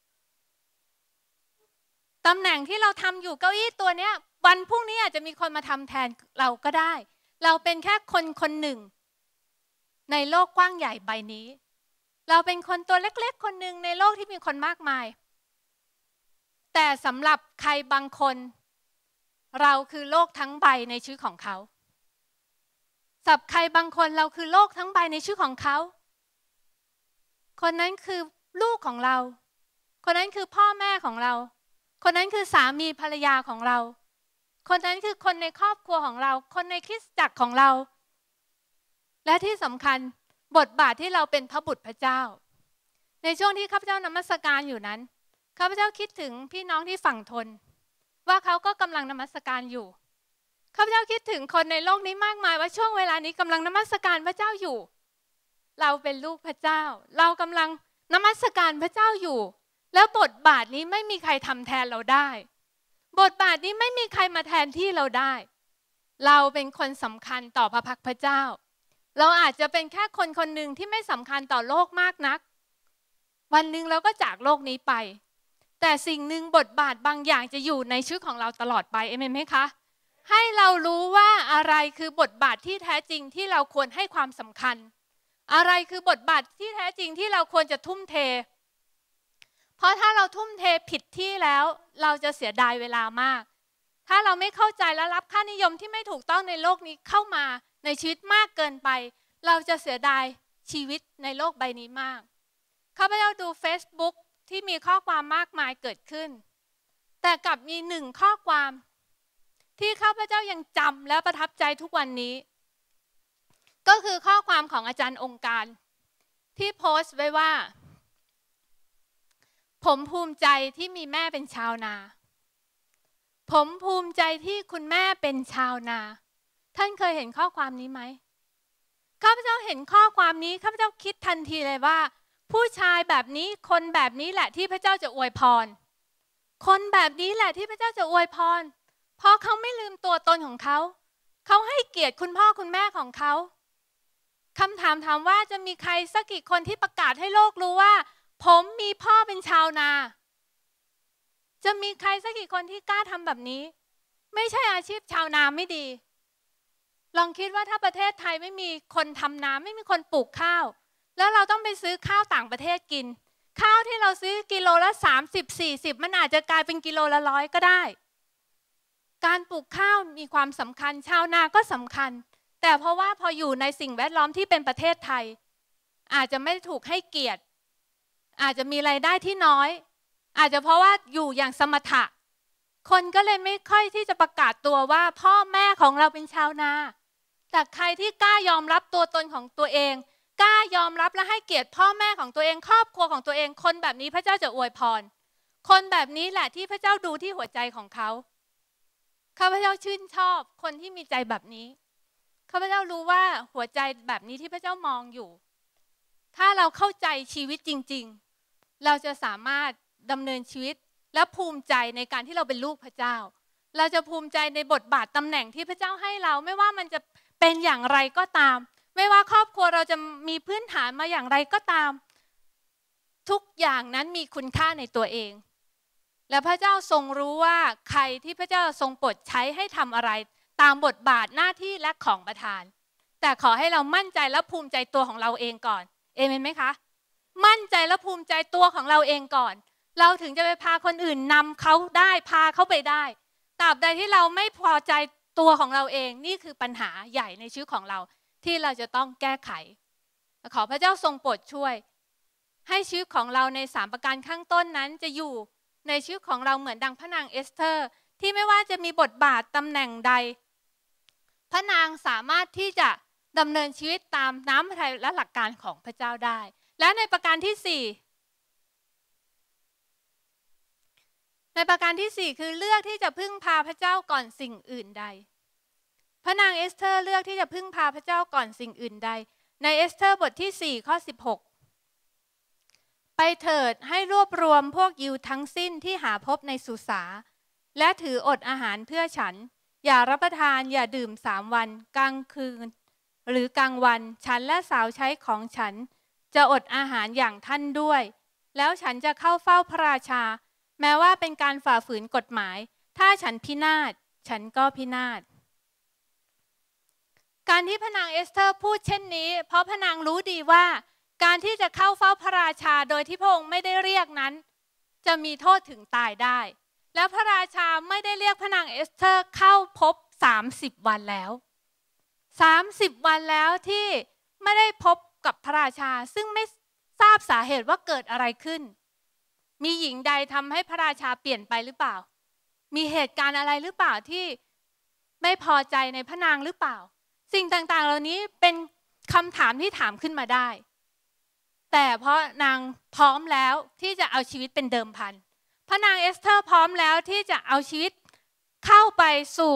ตำแหน่งที่เราทำอยู่เก้าอี้ตัวเนี้ยวันพรุ่งนี้อาจจะมีคนมาทำแทนเราก็ได้เราเป็นแค่คนคนหนึ่งในโลกกว้างใหญ่ใบนี้เราเป็นคนตัวเล็กๆคนหนึ่งในโลกที่มีคนมากมายแต่สำหรับใครบางคนเราคือโลกทั้งใบในชีวิตของเขาสำหรับใครบางคนเราคือโลกทั้งใบในชีวิตของเขาคนนั้นคือลูกของเราคนนั้นคือพ่อแม่ของเราคนนั้นคือสามีภรรยาของเราคนนั้นคือคนในครอบครัวของเราคนในคริสตจักรของเราและที่สำคัญบทบาทที่เราเป็นพระบุตรพระเจ้าในช่วงที่ข้าพเจ้านมัสการอยู่นั้นข้าพเจ้าคิดถึงพี่น้องที่ฝั่งทนว่าเขาก็กำลังนมัสการอยู่ข้าพเจ้าคิดถึงคนในโลกนี้มากมายว่าช่วงเวลานี้กำลังนมัสการพระเจ้าอยู่เราเป็นลูกพระเจ้าเรากำลังนมัสการพระเจ้าอยู่แล้วบทบาทนี้ไม่มีใครทำแทนเราได้บทบาทนี้ไม่มีใครมาแทนที่เราได้เราเป็นคนสำคัญต่อพระพักพระเจ้าเราอาจจะเป็นแค่คนคนหนึ่งที่ไม่สำคัญต่อโลกมากนักวันหนึ่งเราก็จากโลกนี้ไปแต่สิ่งหนึ่งบทบาทบางอย่างจะอยู่ในชีวิตของเราตลอดไปเอเมนไหมคะให้เรารู้ว่าอะไรคือบทบาทที่แท้จริงที่เราควรให้ความสำคัญอะไรคือบทบาทที่แท้จริงที่เราควรจะทุ่มเทเพราะถ้าเราทุ่มเทผิดที่แล้วเราจะเสียดายเวลามากถ้าเราไม่เข้าใจและรับค่านิยมที่ไม่ถูกต้องในโลกนี้เข้ามาในชีวิตมากเกินไปเราจะเสียดายชีวิตในโลกใบนี้มากข้าพเจ้าดู Facebook ที่มีข้อความมากมายเกิดขึ้นแต่กลับมีหนึ่งข้อความที่ข้าพเจ้ายังจำและประทับใจทุกวันนี้ก็คือข้อความของอาจารย์องค์การที่โพสต์ไว้ว่าผมภูมิใจที่มีแม่เป็นชาวนาผมภูมิใจที่คุณแม่เป็นชาวนาท่านเคยเห็นข้อความนี้ไหมข้าพเจ้าเห็นข้อความนี้ข้าพเจ้าคิดทันทีเลยว่าผู้ชายแบบนี้คนแบบนี้แหละที่พระเจ้าจะอวยพรคนแบบนี้แหละที่พระเจ้าจะอวยพรเพราะเขาไม่ลืมตัวตนของเขาเขาให้เกียรติคุณพ่อคุณแม่ของเขาคำถามถามว่าจะมีใครสักกี่คนที่ประกาศให้โลกรู้ว่าผมมีพ่อเป็นชาวนาจะมีใครสักกี่คนที่กล้าทำแบบนี้ไม่ใช่อาชีพชาวนาไม่ดีลองคิดว่าถ้าประเทศไทยไม่มีคนทำนาไม่มีคนปลูกข้าวแล้วเราต้องไปซื้อข้าวต่างประเทศกินข้าวที่เราซื้อกิโลละ30-40มันอาจจะกลายเป็นกิโลละ100ก็ได้การปลูกข้าวมีความสำคัญชาวนาก็สำคัญแต่เพราะว่าพออยู่ในสิ่งแวดล้อมที่เป็นประเทศไทยอาจจะไม่ถูกให้เกียรติอาจจะมีรายได้ที่น้อยอาจจะเพราะว่าอยู่อย่างสมถะคนก็เลยไม่ค่อยที่จะประกาศตัวว่าพ่อแม่ของเราเป็นชาวนาแต่ใครที่กล้ายอมรับตัวตนของตัวเองกล้ายอมรับและให้เกียรติพ่อแม่ของตัวเองครอบครัวของตัวเองคนแบบนี้พระเจ้าจะอวยพรคนแบบนี้แหละที่พระเจ้าดูที่หัวใจของเขาข้าพเจ้าชื่นชอบคนที่มีใจแบบนี้ข้าพเจ้ารู้ว่าหัวใจแบบนี้ที่พระเจ้ามองอยู่ถ้าเราเข้าใจชีวิตจริงๆเราจะสามารถดำเนินชีวิตและภูมิใจในการที่เราเป็นลูกพระเจ้าเราจะภูมิใจในบทบาทตำแหน่งที่พระเจ้าให้เราไม่ว่ามันจะเป็นอย่างไรก็ตามไม่ว่าครอบครัวเราจะมีพื้นฐานมาอย่างไรก็ตามทุกอย่างนั้นมีคุณค่าในตัวเองและพระเจ้าทรงรู้ว่าใครที่พระเจ้าทรงโปรดใช้ให้ทำอะไรตามบทบาทหน้าที่และของประทานแต่ขอให้เรามั่นใจและภูมิใจตัวของเราเองก่อนเอเมนไหมคะมั่นใจและภูมิใจตัวของเราเองก่อนเราถึงจะไปพาคนอื่นนำเขาได้พาเขาไปได้ตราบใดที่เราไม่พอใจตัวของเราเองนี่คือปัญหาใหญ่ในชีวิตของเราที่เราจะต้องแก้ไขขอพระเจ้าทรงโปรดช่วยให้ชีวิตของเราใน3ประการข้างต้นนั้นจะอยู่ในชีวิตของเราเหมือนดังพระนางเอสเธอร์ที่ไม่ว่าจะมีบทบาทตำแหน่งใดพระนางสามารถที่จะดำเนินชีวิตตามน้ำพระทัยและหลักการของพระเจ้าได้และในประการที่4ในประการที่4คือเลือกที่จะพึ่งพาพระเจ้าก่อนสิ่งอื่นใดพระนางเอสเธอร์เลือกที่จะพึ่งพาพระเจ้าก่อนสิ่งอื่นใดในเอสเธอร์บทที่4ข้อ16ไปเถิดให้รวบรวมพวกยิวทั้งสิ้นที่หาพบในสุสาและถืออดอาหารเพื่อฉันอย่ารับประทานอย่าดื่ม3 วันกลางคืนหรือกลางวันฉันและสาวใช้ของฉันจะอดอาหารอย่างท่านด้วยแล้วฉันจะเข้าเฝ้าพระราชาแม้ว่าเป็นการฝ่าฝืนกฎหมายถ้าฉันพินาศฉันก็พินาศการที่พระนางเอสเธอร์พูดเช่นนี้เพราะพระนางรู้ดีว่าการที่จะเข้าเฝ้าพระราชาโดยที่พระองค์ไม่ได้เรียกนั้นจะมีโทษถึงตายได้แล้วพระราชาไม่ได้เรียกพระนางเอสเธอร์เข้าพบ30 วันแล้ว30 วันแล้วที่ไม่ได้พบกับพระราชาซึ่งไม่ทราบสาเหตุว่าเกิดอะไรขึ้นมีหญิงใดทำให้พระราชาเปลี่ยนไปหรือเปล่ามีเหตุการณ์อะไรหรือเปล่าที่ไม่พอใจในพระนางหรือเปล่าสิ่งต่างๆเหล่านี้เป็นคำถามที่ถามขึ้นมาได้แต่เพราะนางพร้อมแล้วที่จะเอาชีวิตเป็นเดิมพันพระนางเอสเธอร์พร้อมแล้วที่จะเอาชีวิตเข้าไปสู่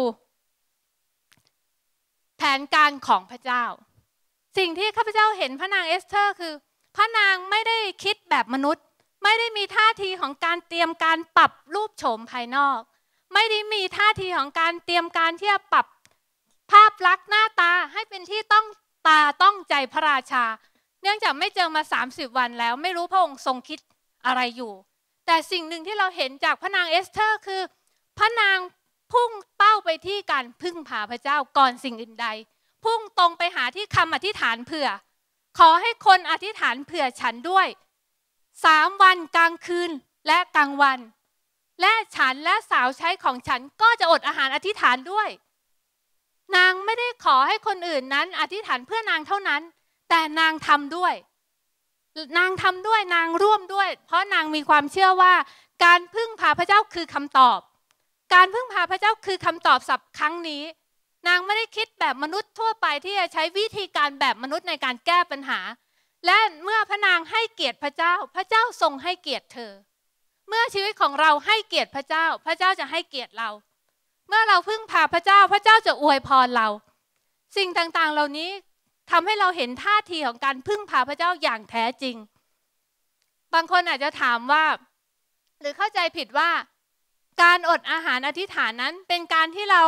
แผนการของพระเจ้าสิ่งที่ข้าพเจ้าเห็นพระนางเอสเธอร์คือพระนางไม่ได้คิดแบบมนุษย์ไม่ได้มีท่าทีของการเตรียมการปรับรูปโฉมภายนอกไม่ได้มีท่าทีของการเตรียมการที่จะปรับภาพลักษณ์หน้าตาให้เป็นที่ต้องใจพระราชาเนื่องจากไม่เจอมา30 วันแล้วไม่รู้พระองค์ทรงคิดอะไรอยู่แต่สิ่งหนึ่งที่เราเห็นจากพระนางเอสเธอร์คือพระนางพุ่งเป้าไปที่การพึ่งพาพระเจ้าก่อนสิ่งอื่นใดพุ่งตรงไปหาที่คำอธิษฐานเผื่อขอให้คนอธิษฐานเผื่อฉันด้วย3 วันกลางคืนและกลางวันและฉันและสาวใช้ของฉันก็จะอดอาหารอธิษฐานด้วยนางไม่ได้ขอให้คนอื่นนั้นอธิษฐานเพื่อนางเท่านั้นแต่นางทำด้วยนางร่วมด้วยเพราะนางมีความเชื่อว่าการพึ่งพาพระเจ้าคือคำตอบการพึ่งพาพระเจ้าคือคำตอบสับครั้งนี้นางไม่ได้คิดแบบมนุษย์ทั่วไปที่จะใช้วิธีการแบบมนุษย์ในการแก้ปัญหาและเมื่อพระนางให้เกียรติพระเจ้าพระเจ้าทรงให้เกียรติเธอเมื่อชีวิตของเราให้เกียรติพระเจ้าพระเจ้าจะให้เกียรติเราเมื่อเราพึ่งพาพระเจ้าพระเจ้าจะอวยพรเราสิ่งต่างๆเหล่านี้ทำให้เราเห็นท่าทีของการพึ่งพาพระเจ้าอย่างแท้จริงบางคนอาจจะถามว่าหรือเข้าใจผิดว่าการอดอาหารอธิษฐานนั้นเป็นการที่เรา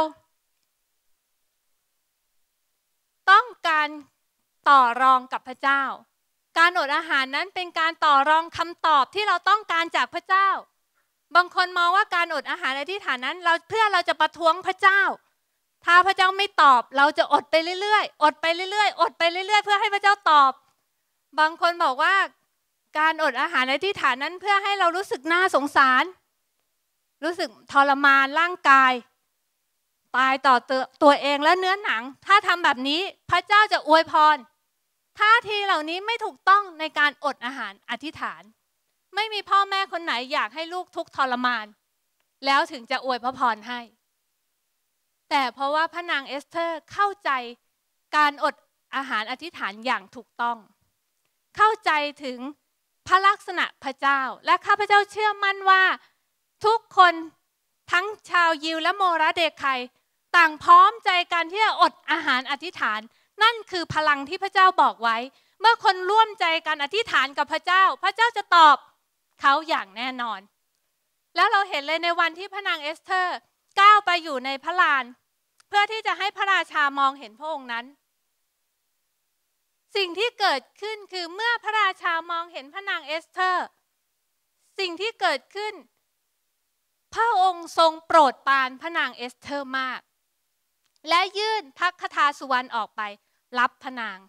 ต้องการต่อรองกับพระเจ้าการอดอาหารนั้นเป็นการต่อรองคำตอบที่เราต้องการจากพระเจ้าบางคนมองว่าการอดอาหารอธิษฐานนั้นเพื่อเราจะประท้วงพระเจ้าถ้าพระเจ้าไม่ตอบเราจะอดไปเรื่อยๆอดไปเรื่อยๆอดไปเรื่อยๆเพื่อให้พระเจ้าตอบบางคนบอกว่าการอดอาหารอธิษฐานนั้นเพื่อให้เรารู้สึกน่าสงสารรู้สึกทรมานร่างกายตายต่อตัวเองและเนื้อหนังถ้าทำแบบนี้พระเจ้าจะอวยพรท่าทีเหล่านี้ไม่ถูกต้องในการอดอาหารอธิษฐานไม่มีพ่อแม่คนไหนอยากให้ลูกทุกข์ทรมานแล้วถึงจะอวยพระพรให้แต่เพราะว่าพระนางเอสเธอร์เข้าใจการอดอาหารอธิษฐานอย่างถูกต้องเข้าใจถึงพระลักษณะพระเจ้าและข้าพเจ้าเชื่อมั่นว่าทุกคนทั้งชาวยิวและโมราเดคไคต่างพร้อมใจกันที่จะอดอาหารอธิษฐานนั่นคือพลังที่พระเจ้าบอกไว้เมื่อคนร่วมใจกันอธิษฐานกับพระเจ้าพระเจ้าจะตอบเขาอย่างแน่นอนแล้วเราเห็นเลยในวันที่พระนางเอสเธอร์ก้าวไปอยู่ในพระลานเพื่อที่จะให้พระราชามองเห็นพระองค์นั้นสิ่งที่เกิดขึ้นคือเมื่อพระราชามองเห็นพระนางเอสเธอร์สิ่งที่เกิดขึ้นพระองค์ทรงโปรดปรานพระนางเอสเธอร์มากและยื่นพระคทาสุวรรณออกไปรับพระนาง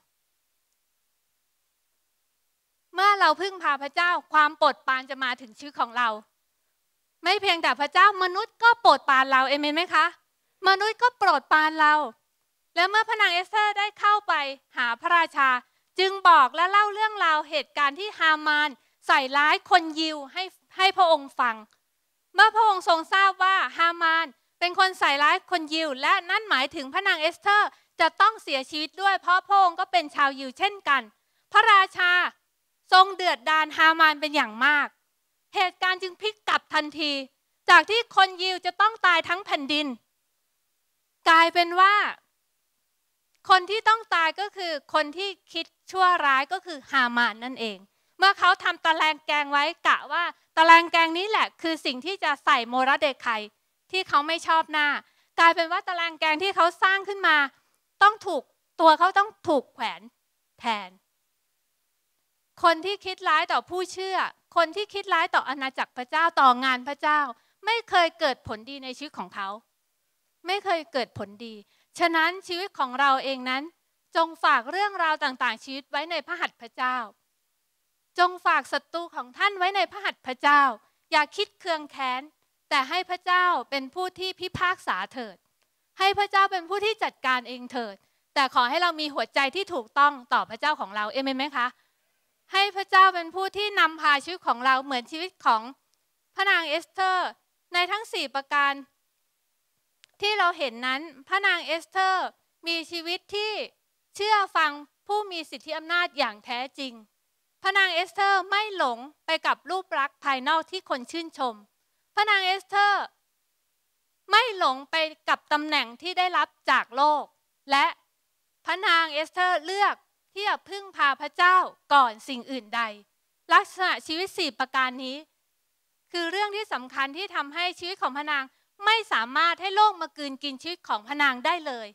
เมื่อเราพึ่งพาพระเจ้าความโปรดปรานจะมาถึงชีวิตของเราไม่เพียงแต่พระเจ้ามนุษย์ก็โปรดปรานเราเอเมนไหมคะมนุษย์ก็โปรดปรานเราและเมื่อพระนางเอสเธอร์ได้เข้าไปหาพระราชาจึงบอกและเล่าเรื่องราวเหตุการณ์ที่ฮามานใส่ร้ายคนยิวให้พระองค์ฟังเมื่อพระองค์ทรงทราบว่าฮามานเป็นคนใส่ร้ายคนยิวและนั่นหมายถึงพระนางเอสเธอร์จะต้องเสียชีวิตด้วยเพราะพระองค์ก็เป็นชาวยิวเช่นกันพระราชาทรงเดือดดาลฮามานเป็นอย่างมากเหตุการณ์จึงพลิกกลับทันทีจากที่คนยิวจะต้องตายทั้งแผ่นดินกลายเป็นว่าคนที่ต้องตายก็คือคนที่คิดชั่วร้ายก็คือฮามานนั่นเองเมื่อเขาทำตะแลงแกงไว้กะว่าตะแลงแกงนี้แหละคือสิ่งที่จะใส่โมรเดคไคที่เขาไม่ชอบหน้ากลายเป็นว่าตะแลงแกงที่เขาสร้างขึ้นมาต้องถูกตัวเขาต้องถูกแขวนแทนคนที่คิดร้ายต่อผู้เชื่อคนที่คิดร้ายต่ออาณาจักรพระเจ้าต่องานพระเจ้าไม่เคยเกิดผลดีในชีวิตของเขาไม่เคยเกิดผลดีฉะนั้นชีวิตของเราเองนั้นจงฝากเรื่องราวต่างๆชีวิตไว้ในพระหัตถ์พระเจ้าจงฝากศัตรูของท่านไว้ในพระหัตถ์พระเจ้าอย่าคิดเคืองแค้นแต่ให้พระเจ้าเป็นผู้ที่พิพากษาเถิดให้พระเจ้าเป็นผู้ที่จัดการเองเถิดแต่ขอให้เรามีหัวใจที่ถูกต้องต่อพระเจ้าของเราเอเมนไหมคะให้พระเจ้าเป็นผู้ที่นำพาชีวิตของเราเหมือนชีวิตของพระนางเอสเธอร์ในทั้ง4ประการที่เราเห็นนั้นพระนางเอสเธอร์มีชีวิตที่เชื่อฟังผู้มีสิทธิอำนาจอย่างแท้จริงพระนางเอสเธอร์ไม่หลงไปกับรูปลักษณ์ภายนอกที่คนชื่นชมพระนางเอสเธอร์ไม่หลงไปกับตำแหน่งที่ได้รับจากโลกและพระนางเอสเธอร์เลือกที่จะพึ่งพาพระเจ้าก่อนสิ่งอื่นใดลักษณะชีวิต4ประการนี้คือเรื่องที่สำคัญที่ทำให้ชีวิตของพระนางไม่สามารถให้โลกมากลืนกินชีวิตของพระนางได้เลย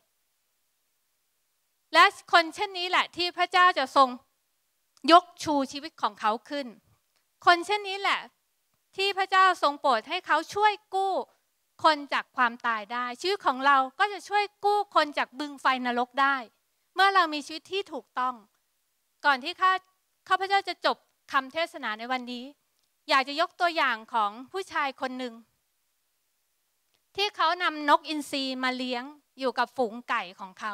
และคนเช่นนี้แหละที่พระเจ้าจะทรงยกชูชีวิตของเขาขึ้นคนเช่นนี้แหละที่พระเจ้าทรงโปรดให้เขาช่วยกู้คนจากความตายได้ชีวิตของเราก็จะช่วยกู้คนจากบึงไฟนรกได้เมื่อเรามีชีวิตที่ถูกต้องก่อนที่ข้าพเจ้าจะจบคำเทศนาในวันนี้อยากจะยกตัวอย่างของผู้ชายคนหนึ่งที่เขานำนกอินทรีมาเลี้ยงอยู่กับฝูงไก่ของเขา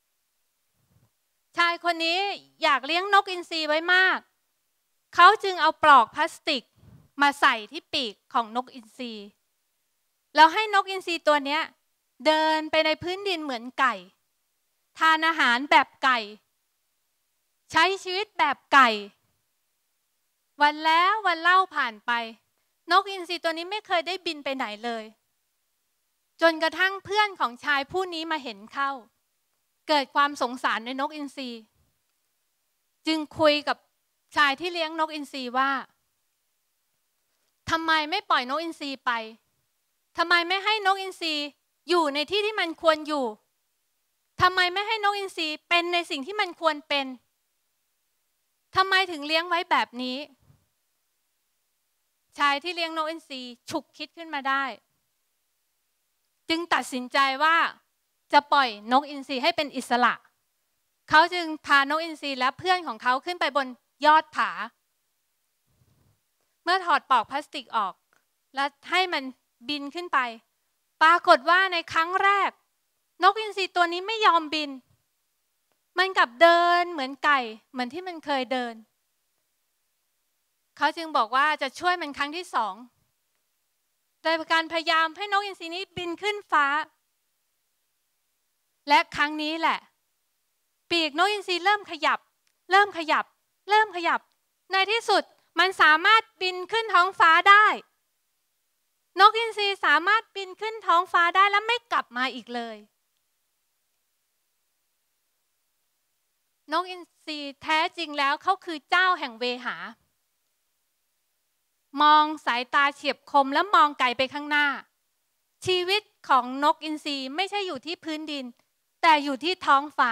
ชายคนนี้อยากเลี้ยงนกอินทรีไว้มากเขาจึงเอาปลอกพลาสติกมาใส่ที่ปีกของนกอินทรีแล้วให้นกอินทรีตัวเนี้ยเดินไปในพื้นดินเหมือนไก่ทานอาหารแบบไก่ใช้ชีวิตแบบไก่วันแล้ววันเล่าผ่านไปนกอินทรีตัวนี้ไม่เคยได้บินไปไหนเลยจนกระทั่งเพื่อนของชายผู้นี้มาเห็นเข้าเกิดความสงสารในนกอินทรีจึงคุยกับชายที่เลี้ยงนกอินทรีว่าทำไมไม่ปล่อยนกอินทรีไปทำไมไม่ให้นกอินทรีอยู่ในที่ที่มันควรอยู่ทำไมไม่ให้นกอินทรีเป็นในสิ่งที่มันควรเป็นทำไมถึงเลี้ยงไว้แบบนี้ชายที่เลี้ยงนกอินทรีฉุกคิดขึ้นมาได้จึงตัดสินใจว่าจะปล่อยนกอินทรีให้เป็นอิสระเขาจึงพานกอินทรีและเพื่อนของเขาขึ้นไปบนยอดผาเมื่อถอดปลอกพลาสติกออกและให้มันบินขึ้นไปปรากฏว่าในครั้งแรกนกอินทรีตัวนี้ไม่ยอมบินมันกลับเดินเหมือนไก่เหมือนที่มันเคยเดินเขาจึงบอกว่าจะช่วยมันครั้งที่2โดยการพยายามให้นกอินทรีนี้บินขึ้นฟ้าและครั้งนี้แหละปีกนกอินทรีเริ่มขยับในที่สุดมันสามารถบินขึ้นท้องฟ้าได้นกอินทรีสามารถบินขึ้นท้องฟ้าได้และไม่กลับมาอีกเลยนกอินทรีแท้จริงแล้วเขาคือเจ้าแห่งเวหามองสายตาเฉียบคมและมองไกลไปข้างหน้าชีวิตของนกอินทรีไม่ใช่อยู่ที่พื้นดินแต่อยู่ที่ท้องฟ้า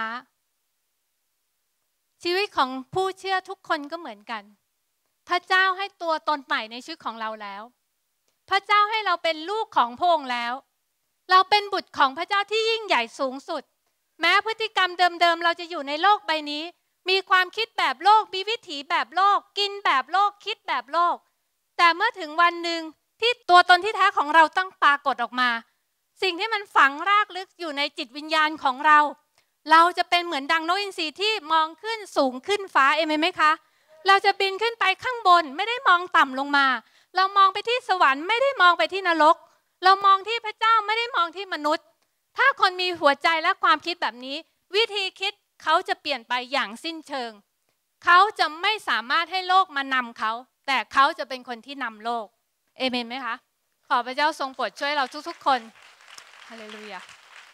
ชีวิตของผู้เชื่อทุกคนก็เหมือนกันพระเจ้าให้ตัวตนใหม่ในชีวิตของเราแล้วพระเจ้าให้เราเป็นลูกของพระองค์แล้วเราเป็นบุตรของพระเจ้าที่ยิ่งใหญ่สูงสุดแม้พฤติกรรมเดิมๆเราจะอยู่ในโลกใบนี้มีความคิดแบบโลกมีวิถีแบบโลกกินแบบโลกคิดแบบโลกแต่เมื่อถึงวันหนึ่งที่ตัวตนที่แท้ของเราต้องปรากฏออกมาสิ่งที่มันฝังรากลึกอยู่ในจิตวิญญาณของเราจะเป็นเหมือนดังนกอินทรีที่มองขึ้นสูงขึ้นฟ้าเอเมนไหมคะเราจะบินขึ้นไปข้างบนไม่ได้มองต่ำลงมาเรามองไปที่สวรรค์ไม่ได้มองไปที่นรกเรามองที่พระเจ้าไม่ได้มองที่มนุษย์ถ้าคนมีหัวใจและความคิดแบบนี้วิธีคิดเขาจะเปลี่ยนไปอย่างสิ้นเชิงเขาจะไม่สามารถให้โลกมานำเขาแต่เขาจะเป็นคนที่นำโลกเอเมนไหมคะขอพระเจ้าทรงโปรดช่วยเราทุกๆคนฮาเลลูยา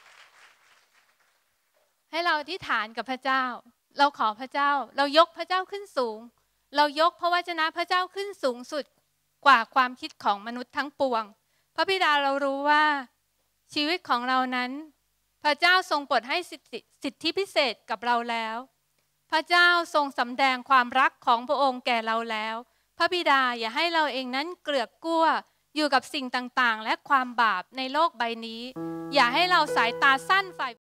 ให้เราอธิษฐานกับพระเจ้าเราขอพระเจ้าเรายกพระเจ้าขึ้นสูงเรายกพระวจนะพระเจ้าขึ้นสูงสุดกว่าความคิดของมนุษย์ทั้งปวงพระบิดาเรารู้ว่าชีวิตของเรานั้นพระเจ้าทรงโปรดให้สิทธิพิเศษกับเราแล้วพระเจ้าทรงสำแดงความรักของพระองค์แก่เราแล้วพระบิดาอย่าให้เราเองนั้นเกลือกกลั้วอยู่กับสิ่งต่างๆและความบาปในโลกใบนี้อย่าให้เราสายตาสั้นฝ่าย